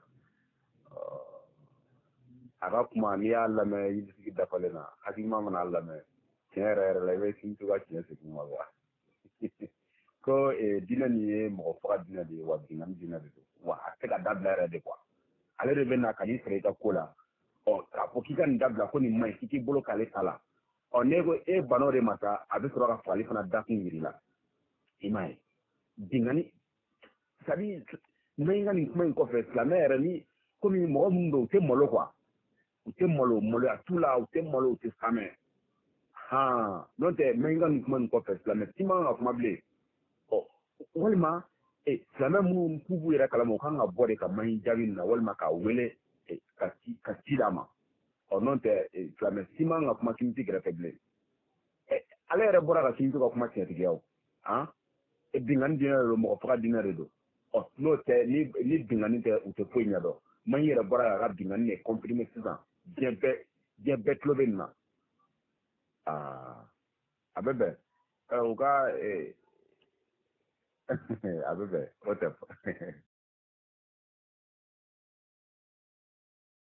a ka kuma n'i y'a lamɛn yirisigi dafalen na hakilima mana lamɛn tiɲɛ yɛrɛ yɛrɛ la i bɛ kiritiw ka tiɲɛ segin ma wa ko diinɛ nin ye mɔgɔ faga diinɛ de ye wa binnkanni diinɛ de don wa a tɛ ka dabila yɛrɛ de kuwa ale de bɛ na ka n'i sɔrɔ i ka ko la ɔ k'a fɔ k'i ka nin dabila ko nin maɲi k'i k'i bolo k'ale ta la ɔ ne ko e bana o de ma sa a bɛ sɔrɔ ka fɔ ale fana dakun yiri la i m'a ye bingani c'est à dire n'an ka nin kuma in kɔfɛ silamɛ yɛrɛ ni komi mɔgɔ minnu don u tɛ malo quoi u tɛ malo maloya t'u la u tɛ malo u tɛ samɛ han n'o tɛ n'an ka nin kuma in kɔfɛ silamɛ si man kan ka kuma bilen ɔ walima silamɛ minnu k'u b'u yɛrɛ kalama u kan ka bɔ de ka maɲi jaabi nin na walima k'a wele ka ci ka ci d'a ma ɔ n'o tɛ silamɛ si man kan ka kuma simiti kɛrɛfɛ bilen ale yɛrɛ bɔra ka simiti ka kuma tiɲɛtigiya o han bingani diinɛ de don mɔgɔ faga diinɛ de don ɔ n'o tɛ ni ni bingani tɛ u tɛ foyi ɲɛdɔn maɲi yɛrɛ bɔra k'a ka bingani de confirmer sisan diɲɛ bɛɛ diɲɛ bɛɛ tulo bɛ nin na aa a bɛ bɛn u ka a bɛ bɛn o tɛ